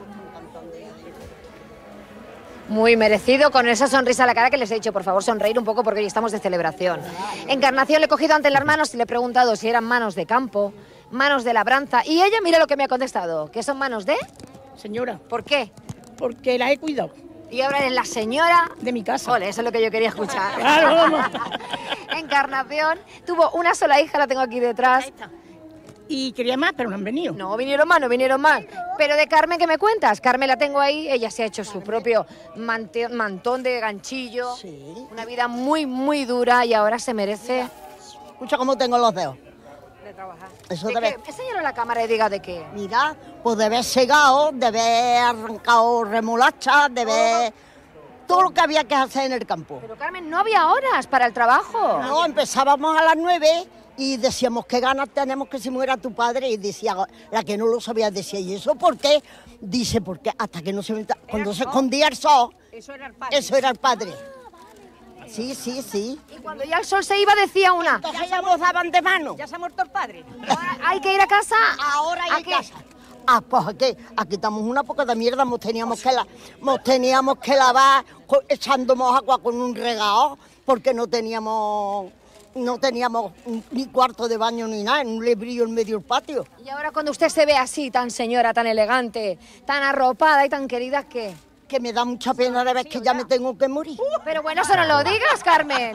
[SPEAKER 14] Muy merecido, con esa sonrisa a la cara que les he dicho, por favor, sonreír un poco porque hoy estamos de celebración. Encarnación le he cogido ante las manos y le he preguntado si eran manos de campo, manos de labranza, y ella mira lo que me ha contestado, que son manos de...
[SPEAKER 24] Señora.
[SPEAKER 14] ¿Por qué?
[SPEAKER 24] Porque la he cuidado.
[SPEAKER 14] Y ahora eres la señora...
[SPEAKER 24] De mi casa.
[SPEAKER 14] Ole, eso es lo que yo quería escuchar.
[SPEAKER 24] Claro, vamos.
[SPEAKER 14] Encarnación tuvo una sola hija, la tengo aquí detrás.
[SPEAKER 24] Ahí está. Y quería más, pero no han venido.
[SPEAKER 14] No vinieron más. Pero de Carmen, ¿qué me cuentas? Carmen la tengo ahí, ella se ha hecho su propio mantón de ganchillo.
[SPEAKER 24] Sí.
[SPEAKER 14] Una vida muy, muy dura y ahora se merece...
[SPEAKER 24] Escucha cómo tengo los dedos.
[SPEAKER 14] De trabajar.
[SPEAKER 24] Eso
[SPEAKER 14] ¿De
[SPEAKER 24] debe...
[SPEAKER 14] qué? Enséñalo a la cámara y diga de qué.
[SPEAKER 24] Mira, pues de haber segado, de haber arrancado remolachas, de haber... Todo lo que había que hacer en el campo.
[SPEAKER 14] Pero Carmen, no había horas para el trabajo.
[SPEAKER 24] No, empezábamos a las 9... y decíamos, ¿qué ganas tenemos que se muera tu padre? Y decía, la que no lo sabía decía, ¿y eso por qué? Dice, porque hasta que no se... Cuando se escondía el sol, eso era el padre. Eso era el padre. Sí.
[SPEAKER 14] Y cuando ya el sol se iba decía una...
[SPEAKER 24] Entonces ya nos daban de mano.
[SPEAKER 14] ¿Ya se ha muerto el padre? ¿Hay que ir a casa?
[SPEAKER 24] Ahora hay casa. Ah, pues aquí estamos una poca de mierda, teníamos que lavar echándonos agua con un regao, porque no teníamos ni cuarto de baño ni nada, en un lebrillo en medio del patio.
[SPEAKER 14] Y ahora cuando usted se ve así, tan señora, tan elegante, tan arropada y tan querida, ¿qué?
[SPEAKER 24] Que me da mucha pena de ver que ya me tengo que morir.
[SPEAKER 14] Pero bueno, eso no lo digas, Carmen.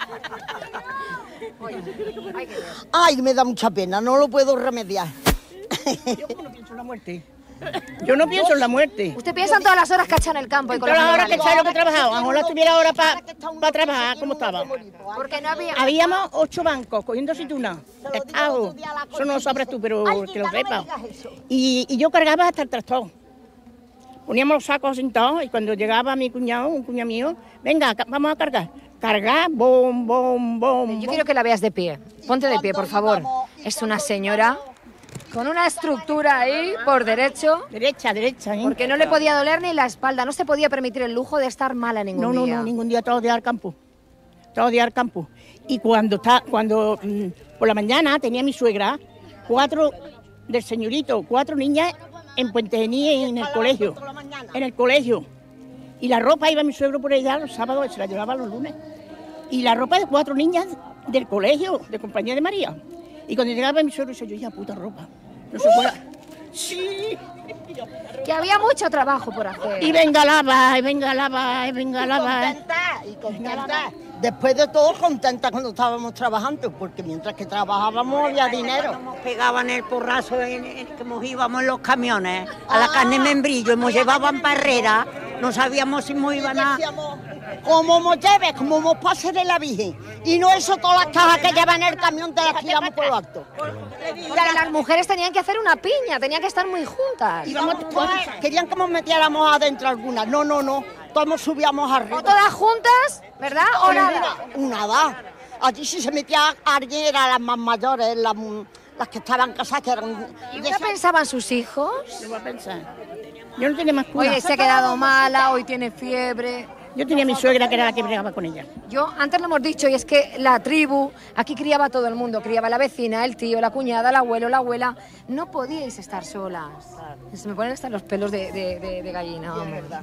[SPEAKER 24] Ay, me da mucha pena, no lo puedo remediar.
[SPEAKER 2] Yo no pienso en la muerte. Yo no pienso en la muerte.
[SPEAKER 14] Usted piensa en todas las horas que echa en el campo y con
[SPEAKER 2] todas las horas que echa lo que he trabajado. Ojalá estuviera ahora para trabajar como estaba.
[SPEAKER 14] Porque no había...
[SPEAKER 2] Habíamos 8 bancos cogiendo aceitunas. Eso no lo sabrás tú, pero que lo sepas. Y yo cargaba hasta el tractor. Poníamos los sacos sentados y cuando llegaba mi cuñado, un cuñado mío, venga, vamos a cargar. Cargar, bom, bom, bom.
[SPEAKER 14] Yo quiero que la veas de pie. Ponte de pie, por favor. Es una señora con una estructura ahí, por derecho.
[SPEAKER 2] Derecha.
[SPEAKER 14] Porque no le podía doler ni la espalda. No se podía permitir el lujo de estar mala ningún día.
[SPEAKER 2] No, ningún día, todos los días al campo. Todos los días al campo. Y cuando por la mañana tenía mi suegra, 4 del señorito, 4 niñas en Puente Genil, en el colegio. En el colegio. Y la ropa iba mi suegro por allá los sábados y se la llevaba los lunes. Y la ropa de 4 niñas del colegio, de Compañía de María. Y cuando llegaba mi suegro, decía yo, ya puta ropa. No se puede. Sí.
[SPEAKER 14] Que había mucho trabajo por hacer.
[SPEAKER 2] Y venga lava, y venga lava, y venga lava.
[SPEAKER 24] Y contenta. Después de todo, contenta cuando estábamos trabajando, porque mientras que trabajábamos había dinero.
[SPEAKER 5] Nos pegaban el porrazo que nos íbamos en los camiones a la carne membrillo y nos llevaban para Herrera. No sabíamos si nos iban a...
[SPEAKER 24] Como nos lleves, como nos pase de la Virgen. Y no eso, todas las cajas que llevan en el camión te las tiramos por lo alto.
[SPEAKER 14] Porque las mujeres tenían que hacer una piña, tenían que estar muy juntas.
[SPEAKER 24] Querían que nos metiéramos adentro algunas. No. Todos subíamos arriba.
[SPEAKER 14] ¿O todas juntas, verdad? ¿O nada?
[SPEAKER 24] Nada. Allí si se metía alguien eran las más mayores, las que estaban casadas. Que eran...
[SPEAKER 14] ¿Y qué pensaban sus hijos?
[SPEAKER 2] ¿Qué voy a pensar? Yo no tenía más cura.
[SPEAKER 14] Oye, se ha quedado mala, hoy tiene fiebre.
[SPEAKER 2] Yo tenía a mi suegra que era la que bregaba con ella.
[SPEAKER 14] Yo, antes lo hemos dicho, y es que la tribu, aquí criaba a todo el mundo, criaba la vecina, el tío, la cuñada, el abuelo, la abuela. No podíais estar solas. Se me ponen hasta los pelos de gallina.
[SPEAKER 24] Es verdad.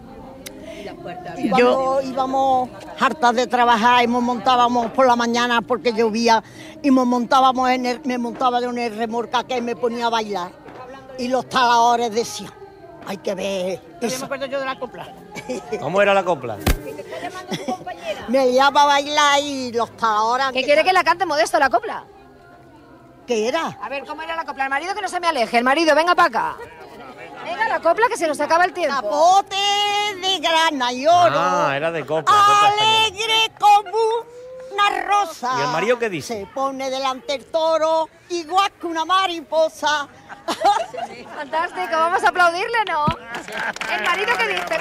[SPEAKER 24] Íbamos hartas de trabajar y nos montábamos por la mañana porque llovía y me montaba yo en el remolque que me ponía a bailar y los taladores decían, hay que ver
[SPEAKER 2] eso. Me acuerdo yo de la copla.
[SPEAKER 1] ¿Cómo era la copla?
[SPEAKER 24] Me llevaba a bailar y los taladores...
[SPEAKER 14] ¿Qué quiere que la cante Modesto la copla?
[SPEAKER 24] ¿Qué era?
[SPEAKER 14] A ver, ¿cómo era la copla? El marido que no se me aleje, el marido, venga para acá. Venga, la copla que se nos acaba el tiempo.
[SPEAKER 24] Capote de grana y oro.
[SPEAKER 1] Ah, era de copla.
[SPEAKER 24] Alegre como una rosa.
[SPEAKER 1] ¿Y el marido qué dice?
[SPEAKER 24] Se pone delante el toro, igual que una mariposa.
[SPEAKER 14] Fantástico, vamos a aplaudirle, ¿no? ¿El marido qué dice?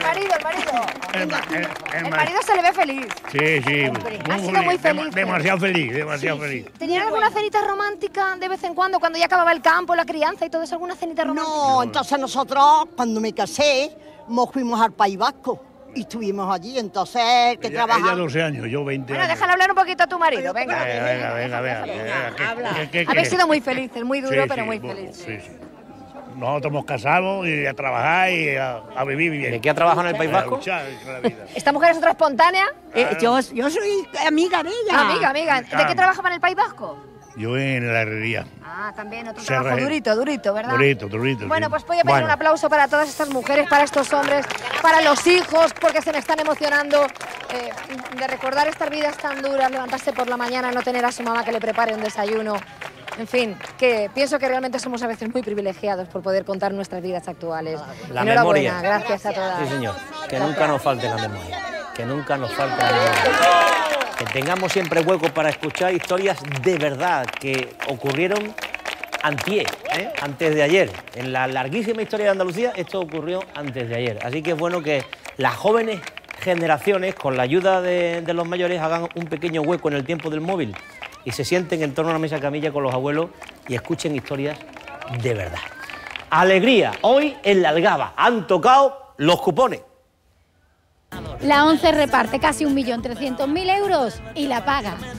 [SPEAKER 14] El marido se le ve feliz.
[SPEAKER 7] Sí.
[SPEAKER 14] Ha sido muy feliz.
[SPEAKER 7] Demasiado feliz.
[SPEAKER 14] ¿Tenían alguna cenita romántica de vez en cuando ya acababa el campo, la crianza y todo eso? ¿Alguna cenita romántica?
[SPEAKER 24] No, entonces nosotros, cuando me casé, nos fuimos al País Vasco. Y estuvimos allí, entonces, que trabajaba.
[SPEAKER 7] Ella 12 años, yo 20 años.
[SPEAKER 14] Déjale hablar un poquito a tu marido, venga.
[SPEAKER 7] Venga.
[SPEAKER 14] Habéis sido muy felices, muy duro, pero muy felices.
[SPEAKER 7] Sí. Nosotros hemos casado y a trabajar y a vivir bien.
[SPEAKER 1] ¿De qué ha trabajado en el País Vasco?
[SPEAKER 14] ¿Esta mujer es otra espontánea?
[SPEAKER 5] Yo soy amiga de ella.
[SPEAKER 14] Amiga. ¿De qué trabajaba en el País Vasco?
[SPEAKER 7] Yo en la herrería.
[SPEAKER 14] Ah, también, otro trabajo durito, ¿verdad?
[SPEAKER 7] Durito.
[SPEAKER 14] Bueno, pues voy a pedir un aplauso para todas estas mujeres, para estos hombres, para los hijos, porque se me están emocionando de recordar estas vidas tan duras, levantarse por la mañana, no tener a su mamá que le prepare un desayuno. En fin, que pienso que realmente somos a veces muy privilegiados por poder contar nuestras vidas actuales.
[SPEAKER 1] La
[SPEAKER 14] Enhorabuena,
[SPEAKER 1] memoria.
[SPEAKER 14] Gracias a todas.
[SPEAKER 1] Sí, señor. Que nunca nos falte la memoria. Que nunca nos falte la memoria. Que tengamos siempre hueco para escuchar historias de verdad que ocurrieron antes de ayer. En la larguísima historia de Andalucía, esto ocurrió antes de ayer. Así que es bueno que las jóvenes generaciones, con la ayuda de los mayores, hagan un pequeño hueco en el tiempo del móvil y se sienten en torno a una mesa camilla con los abuelos y escuchen historias de verdad. Alegría, hoy en la Algaba han tocado los cupones.
[SPEAKER 10] La ONCE reparte casi 1.300.000 euros y la paga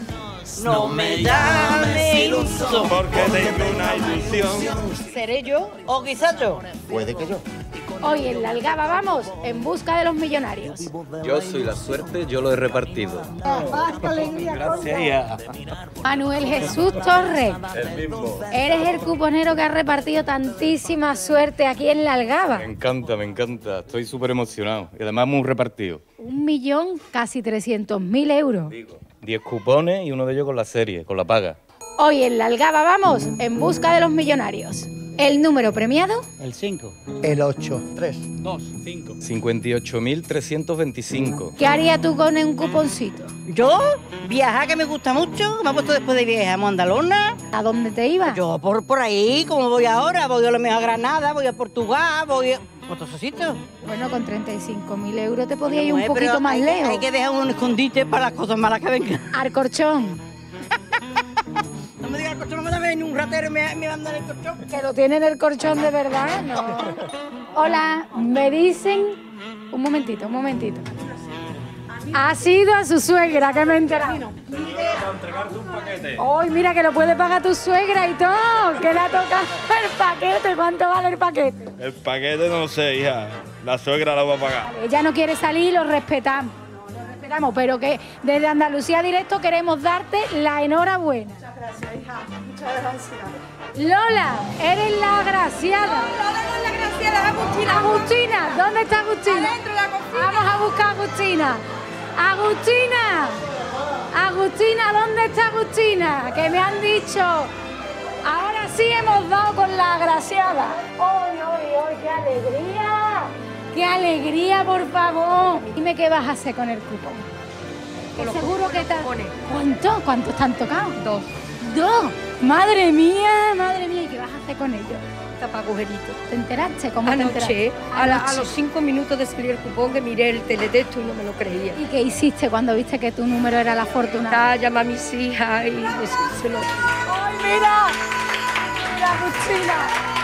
[SPEAKER 8] no me llames iluso.
[SPEAKER 6] Porque tengo una ilusión.
[SPEAKER 8] ¿Seré yo o quizás yo?
[SPEAKER 6] Puede que yo.
[SPEAKER 10] Hoy en la Algaba vamos en busca de los millonarios.
[SPEAKER 9] Yo soy la suerte, yo lo he repartido. Gracias.
[SPEAKER 10] Manuel Jesús Torres,
[SPEAKER 9] El mismo.
[SPEAKER 10] eres el cuponero que ha repartido tantísima suerte aquí en la Algaba.
[SPEAKER 9] Me encanta, me encanta. Estoy súper emocionado. Y además muy repartido.
[SPEAKER 10] 1.000.000, casi 300.000 euros.
[SPEAKER 9] 10 cupones y uno de ellos con la serie, con la paga.
[SPEAKER 10] Hoy en la Algaba vamos en busca de los millonarios. ¿El número premiado?
[SPEAKER 9] El 5.
[SPEAKER 11] El 8.
[SPEAKER 9] 3, 2, 5. 58.325.
[SPEAKER 10] ¿Qué harías tú con un cuponcito?
[SPEAKER 8] ¿Yo? Viajar, que me gusta mucho. Me he puesto después de viajar a Mandalona.
[SPEAKER 10] ¿A dónde te ibas?
[SPEAKER 8] Yo por ahí, como voy ahora. Voy a lo mejor a Granada, voy a Portugal, voy a... por todos esos sitios.
[SPEAKER 10] Bueno, con 35.000 euros te podías ir un
[SPEAKER 8] Pero
[SPEAKER 10] poquito más lejos.
[SPEAKER 8] Hay que dejar un escondite para las cosas malas que vengan.
[SPEAKER 10] Alcorchón.
[SPEAKER 8] No me digas Alcorchón, no me da ni un ratero me mandan el colchón.
[SPEAKER 10] ¿Que lo tiene en el colchón de verdad? No. Hola, me dicen... Un momentito. Ha sido a su suegra, que me he enterado. ¡Ay, mira, que lo puede pagar tu suegra y todo! ¡Que le ha tocado el paquete! ¿Cuánto vale el paquete?
[SPEAKER 6] El paquete no sé, hija. La suegra la va a pagar.
[SPEAKER 10] Ella no quiere salir, lo respetamos. Pero que desde Andalucía Directo queremos darte la enhorabuena.
[SPEAKER 8] Muchas gracias, hija. Muchas gracias.
[SPEAKER 10] Lola, eres la agraciada.
[SPEAKER 8] Lola no es la agraciada, es Agustina.
[SPEAKER 10] Agustina, ¿dónde está Agustina?
[SPEAKER 8] Adentro de la cocina.
[SPEAKER 10] Vamos a buscar a Agustina. Agustina, ¿dónde está Agustina? Que me han dicho. Ahora sí hemos dado con la agraciada. ¡Ay, qué alegría! ¡Qué alegría, por favor! Dime qué vas a hacer con el cupón. Que seguro que te... ¿Cuántos te han tocado?
[SPEAKER 8] 2.
[SPEAKER 10] ¡2! ¡Madre mía! ¿Y qué vas a hacer con ellos?
[SPEAKER 8] Tapagujerito.
[SPEAKER 10] ¿Te enteraste? ¿Cómo te enteraste?
[SPEAKER 8] Anoche, a los 5 minutos de salir el cupón, que miré el teletexto y no me lo creía.
[SPEAKER 10] ¿Y qué hiciste cuando viste que tu número era la afortunada?
[SPEAKER 8] Llamé a mis hijas y decírselo.
[SPEAKER 10] ¡Ay, mira! ¡Mira, Agustina!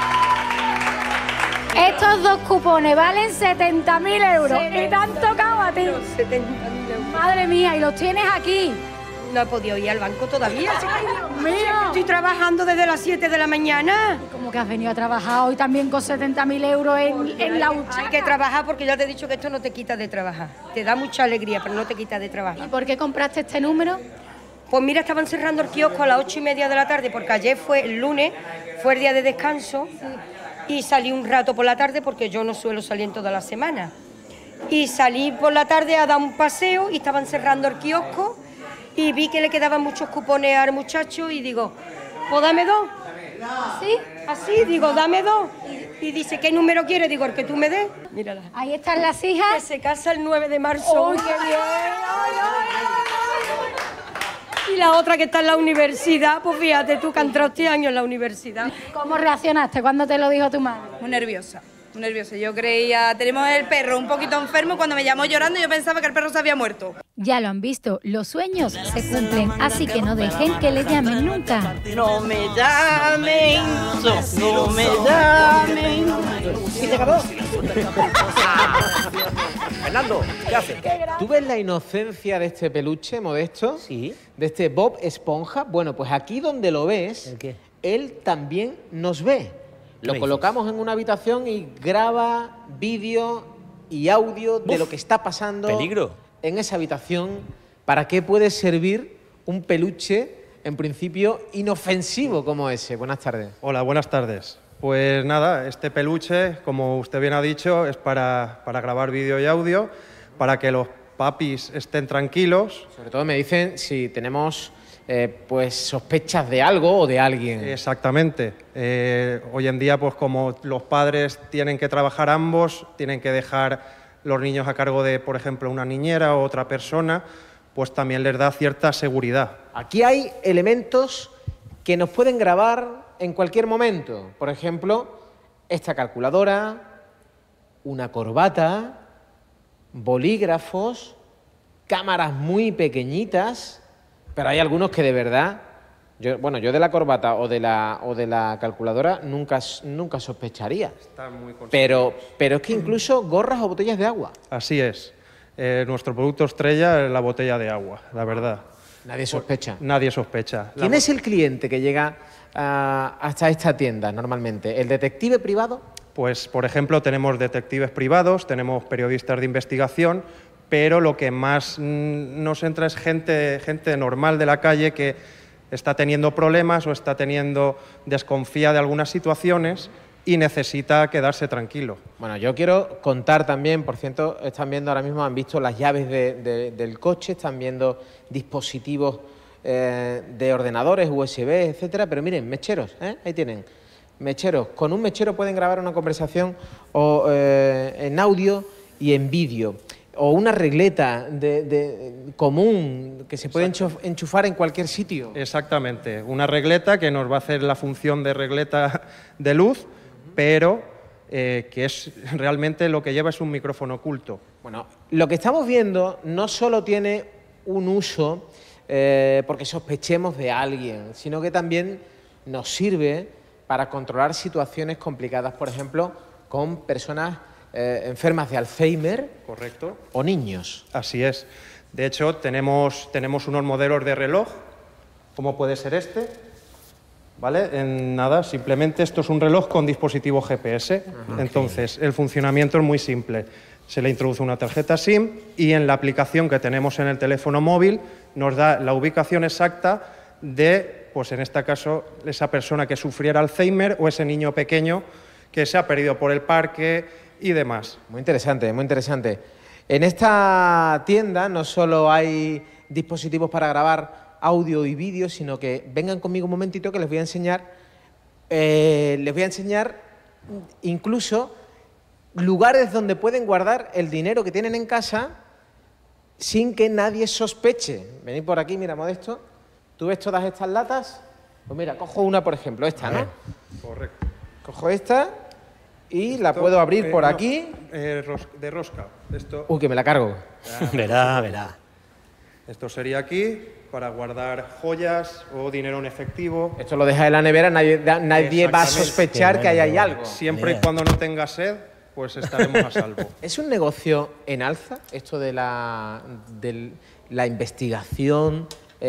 [SPEAKER 10] Estos 2 cupones valen 70.000 euros. ¿Y te han tocado a ti?
[SPEAKER 8] 70.000 euros.
[SPEAKER 10] Madre mía, ¿y los tienes aquí?
[SPEAKER 8] No he podido ir al banco todavía.
[SPEAKER 10] ¡Ay, Dios mío!
[SPEAKER 8] Estoy trabajando desde las 7 de la mañana.
[SPEAKER 10] ¿Cómo que has venido a trabajar hoy también con 70.000 euros en la hucha?
[SPEAKER 8] Hay que trabajar porque ya te he dicho que esto no te quita de trabajar. Te da mucha alegría, pero no te quita de trabajar.
[SPEAKER 10] ¿Y por qué compraste este número?
[SPEAKER 8] Pues mira, estaban cerrando el kiosco a las 8:30 de la tarde, porque ayer fue el lunes, fue el día de descanso, y salí un rato por la tarde porque yo no suelo salir en toda la semana. Y salí por la tarde a dar un paseo y estaban cerrando el kiosco y vi que le quedaban muchos cupones al muchacho y digo, pues dame 2.
[SPEAKER 10] ¿Sí?
[SPEAKER 8] Así, digo, dame 2. Y dice, ¿qué número quiere? Digo, el que tú me des. Mírala.
[SPEAKER 10] Ahí están las hijas.
[SPEAKER 8] Que se casa el 9 de marzo.
[SPEAKER 10] ¡Uy, qué bien!
[SPEAKER 8] Y la otra que está en la universidad, pues fíjate tú que ha entrado este año en la universidad.
[SPEAKER 10] ¿Cómo reaccionaste cuando te lo dijo tu madre?
[SPEAKER 15] Muy nerviosa. Yo creía, tenemos el perro un poquito enfermo, cuando me llamó llorando yo pensaba que el perro se había muerto.
[SPEAKER 10] Ya lo han visto, los sueños se cumplen, así que no dejen que le llamen nunca.
[SPEAKER 8] No me llamen, no me llamen. ¿Y se acabó?
[SPEAKER 1] Fernando, ¿qué haces?
[SPEAKER 16] ¿Tú ves la inocencia de este peluche, Modesto?
[SPEAKER 1] Sí.
[SPEAKER 16] De este Bob Esponja. Bueno, pues aquí donde lo ves,
[SPEAKER 1] ¿El qué?
[SPEAKER 16] él también nos ve. Lo colocamos en una habitación y graba vídeo y audio de lo que está pasando en esa habitación. ¿Para qué puede servir un peluche, en principio, inofensivo como ese? Buenas tardes.
[SPEAKER 25] Hola, buenas tardes. Pues nada, este peluche, como usted bien ha dicho, es para grabar vídeo y audio, para que los papis estén tranquilos.
[SPEAKER 16] Sobre todo me dicen si tenemos pues sospechas de algo o de alguien.
[SPEAKER 25] Exactamente. Hoy en día, pues como los padres tienen que trabajar ambos, tienen que dejar los niños a cargo de, por ejemplo, una niñera o otra persona, pues también les da cierta seguridad.
[SPEAKER 16] Aquí hay elementos que nos pueden grabar en cualquier momento. Por ejemplo, esta calculadora, una corbata, bolígrafos, cámaras muy pequeñitas, pero hay algunos que de verdad, yo de la corbata o de la calculadora nunca sospecharía.
[SPEAKER 25] Están muy
[SPEAKER 16] pero es que incluso gorras o botellas de agua.
[SPEAKER 25] Así es. Nuestro producto estrella es la botella de agua, la verdad.
[SPEAKER 16] Nadie sospecha.
[SPEAKER 25] Nadie sospecha.
[SPEAKER 16] ¿Quién es el cliente que llega hasta esta tienda normalmente? ¿El detective privado?
[SPEAKER 25] Pues, por ejemplo, tenemos detectives privados, tenemos periodistas de investigación, pero lo que más nos entra es gente normal de la calle que está teniendo problemas o desconfía de algunas situaciones y necesita quedarse tranquilo.
[SPEAKER 16] Bueno, yo quiero contar también, por cierto, están viendo ahora mismo, han visto las llaves del coche, están viendo dispositivos de ordenadores, USB, etcétera, pero miren, mecheros, ahí tienen, mecheros. Con un mechero pueden grabar una conversación en audio y en vídeo. O una regleta común que se puede enchufar en cualquier sitio.
[SPEAKER 25] Exactamente, una regleta que nos va a hacer la función de regleta de luz, pero que es realmente lo que lleva es un micrófono oculto.
[SPEAKER 16] Bueno, lo que estamos viendo no solo tiene un uso porque sospechemos de alguien, sino que también nos sirve para controlar situaciones complicadas, por ejemplo, con personas enfermas de Alzheimer.
[SPEAKER 25] Correcto.
[SPEAKER 16] O niños.
[SPEAKER 25] Así es. De hecho, tenemos unos modelos de reloj, como puede ser este, ¿vale? En nada, simplemente esto es un reloj con dispositivo GPS. Entonces, el funcionamiento es muy simple. Se le introduce una tarjeta SIM y en la aplicación que tenemos en el teléfono móvil nos da la ubicación exacta de, pues en este caso, esa persona que sufriera Alzheimer o ese niño pequeño que se ha perdido por el parque y demás.
[SPEAKER 16] Muy interesante, muy interesante. En esta tienda no solo hay dispositivos para grabar audio y vídeo, sino que vengan conmigo un momentito que les voy a enseñar incluso lugares donde pueden guardar el dinero que tienen en casa sin que nadie sospeche. Venid por aquí, mira, Modesto. ¿Tú ves todas estas latas? Pues mira, cojo una, por ejemplo, esta, ¿no?
[SPEAKER 25] Correcto.
[SPEAKER 16] Cojo esta y la puedo abrir por aquí.
[SPEAKER 25] De rosca. Esto.
[SPEAKER 16] Uy, que me la cargo.
[SPEAKER 1] Verá.
[SPEAKER 25] Esto sería aquí para guardar joyas o dinero en efectivo.
[SPEAKER 16] Esto lo deja en la nevera, nadie va a sospechar que ahí hay algo.
[SPEAKER 25] Siempre y cuando no tenga sed, pues estaremos a salvo.
[SPEAKER 16] ¿Es un negocio en alza esto de la investigación,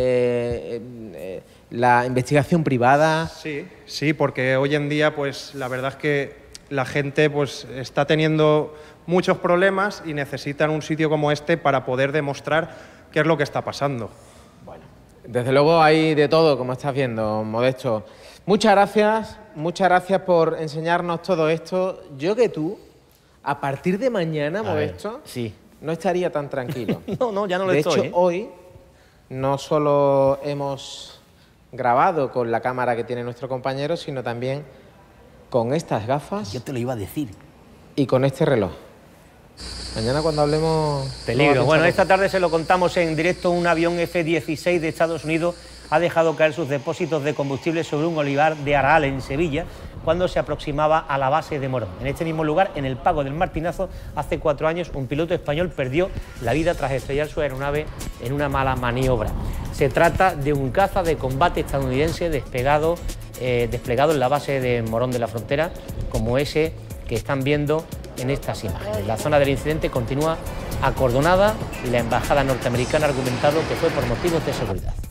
[SPEAKER 16] la investigación privada?
[SPEAKER 25] Sí, porque hoy en día, pues la verdad es que la gente pues está teniendo muchos problemas y necesitan un sitio como este para poder demostrar qué es lo que está pasando.
[SPEAKER 16] Bueno, desde luego hay de todo, como estás viendo, Modesto. Muchas gracias por enseñarnos todo esto. Yo que tú, a partir de mañana, Modesto, no estaría tan tranquilo.
[SPEAKER 1] No, ya no lo estoy.
[SPEAKER 16] De hecho, hoy no solo hemos grabado con la cámara que tiene nuestro compañero, sino también con estas gafas.
[SPEAKER 1] Yo te lo iba a decir.
[SPEAKER 16] Y con este reloj. Mañana cuando hablemos...
[SPEAKER 1] Peligro. Bueno, esta tarde se lo contamos en directo. Un avión F-16 de Estados Unidos ha dejado caer sus depósitos de combustible sobre un olivar de Araal, en Sevilla, cuando se aproximaba a la base de Morón. En este mismo lugar, en el Pago del Martinazo, hace 4 años, un piloto español perdió la vida tras estrellar su aeronave en una mala maniobra. Se trata de un caza de combate estadounidense desplegado en la base de Morón de la Frontera, como ese que están viendo en estas imágenes. La zona del incidente continúa acordonada y la embajada norteamericana ha argumentado que fue por motivos de seguridad.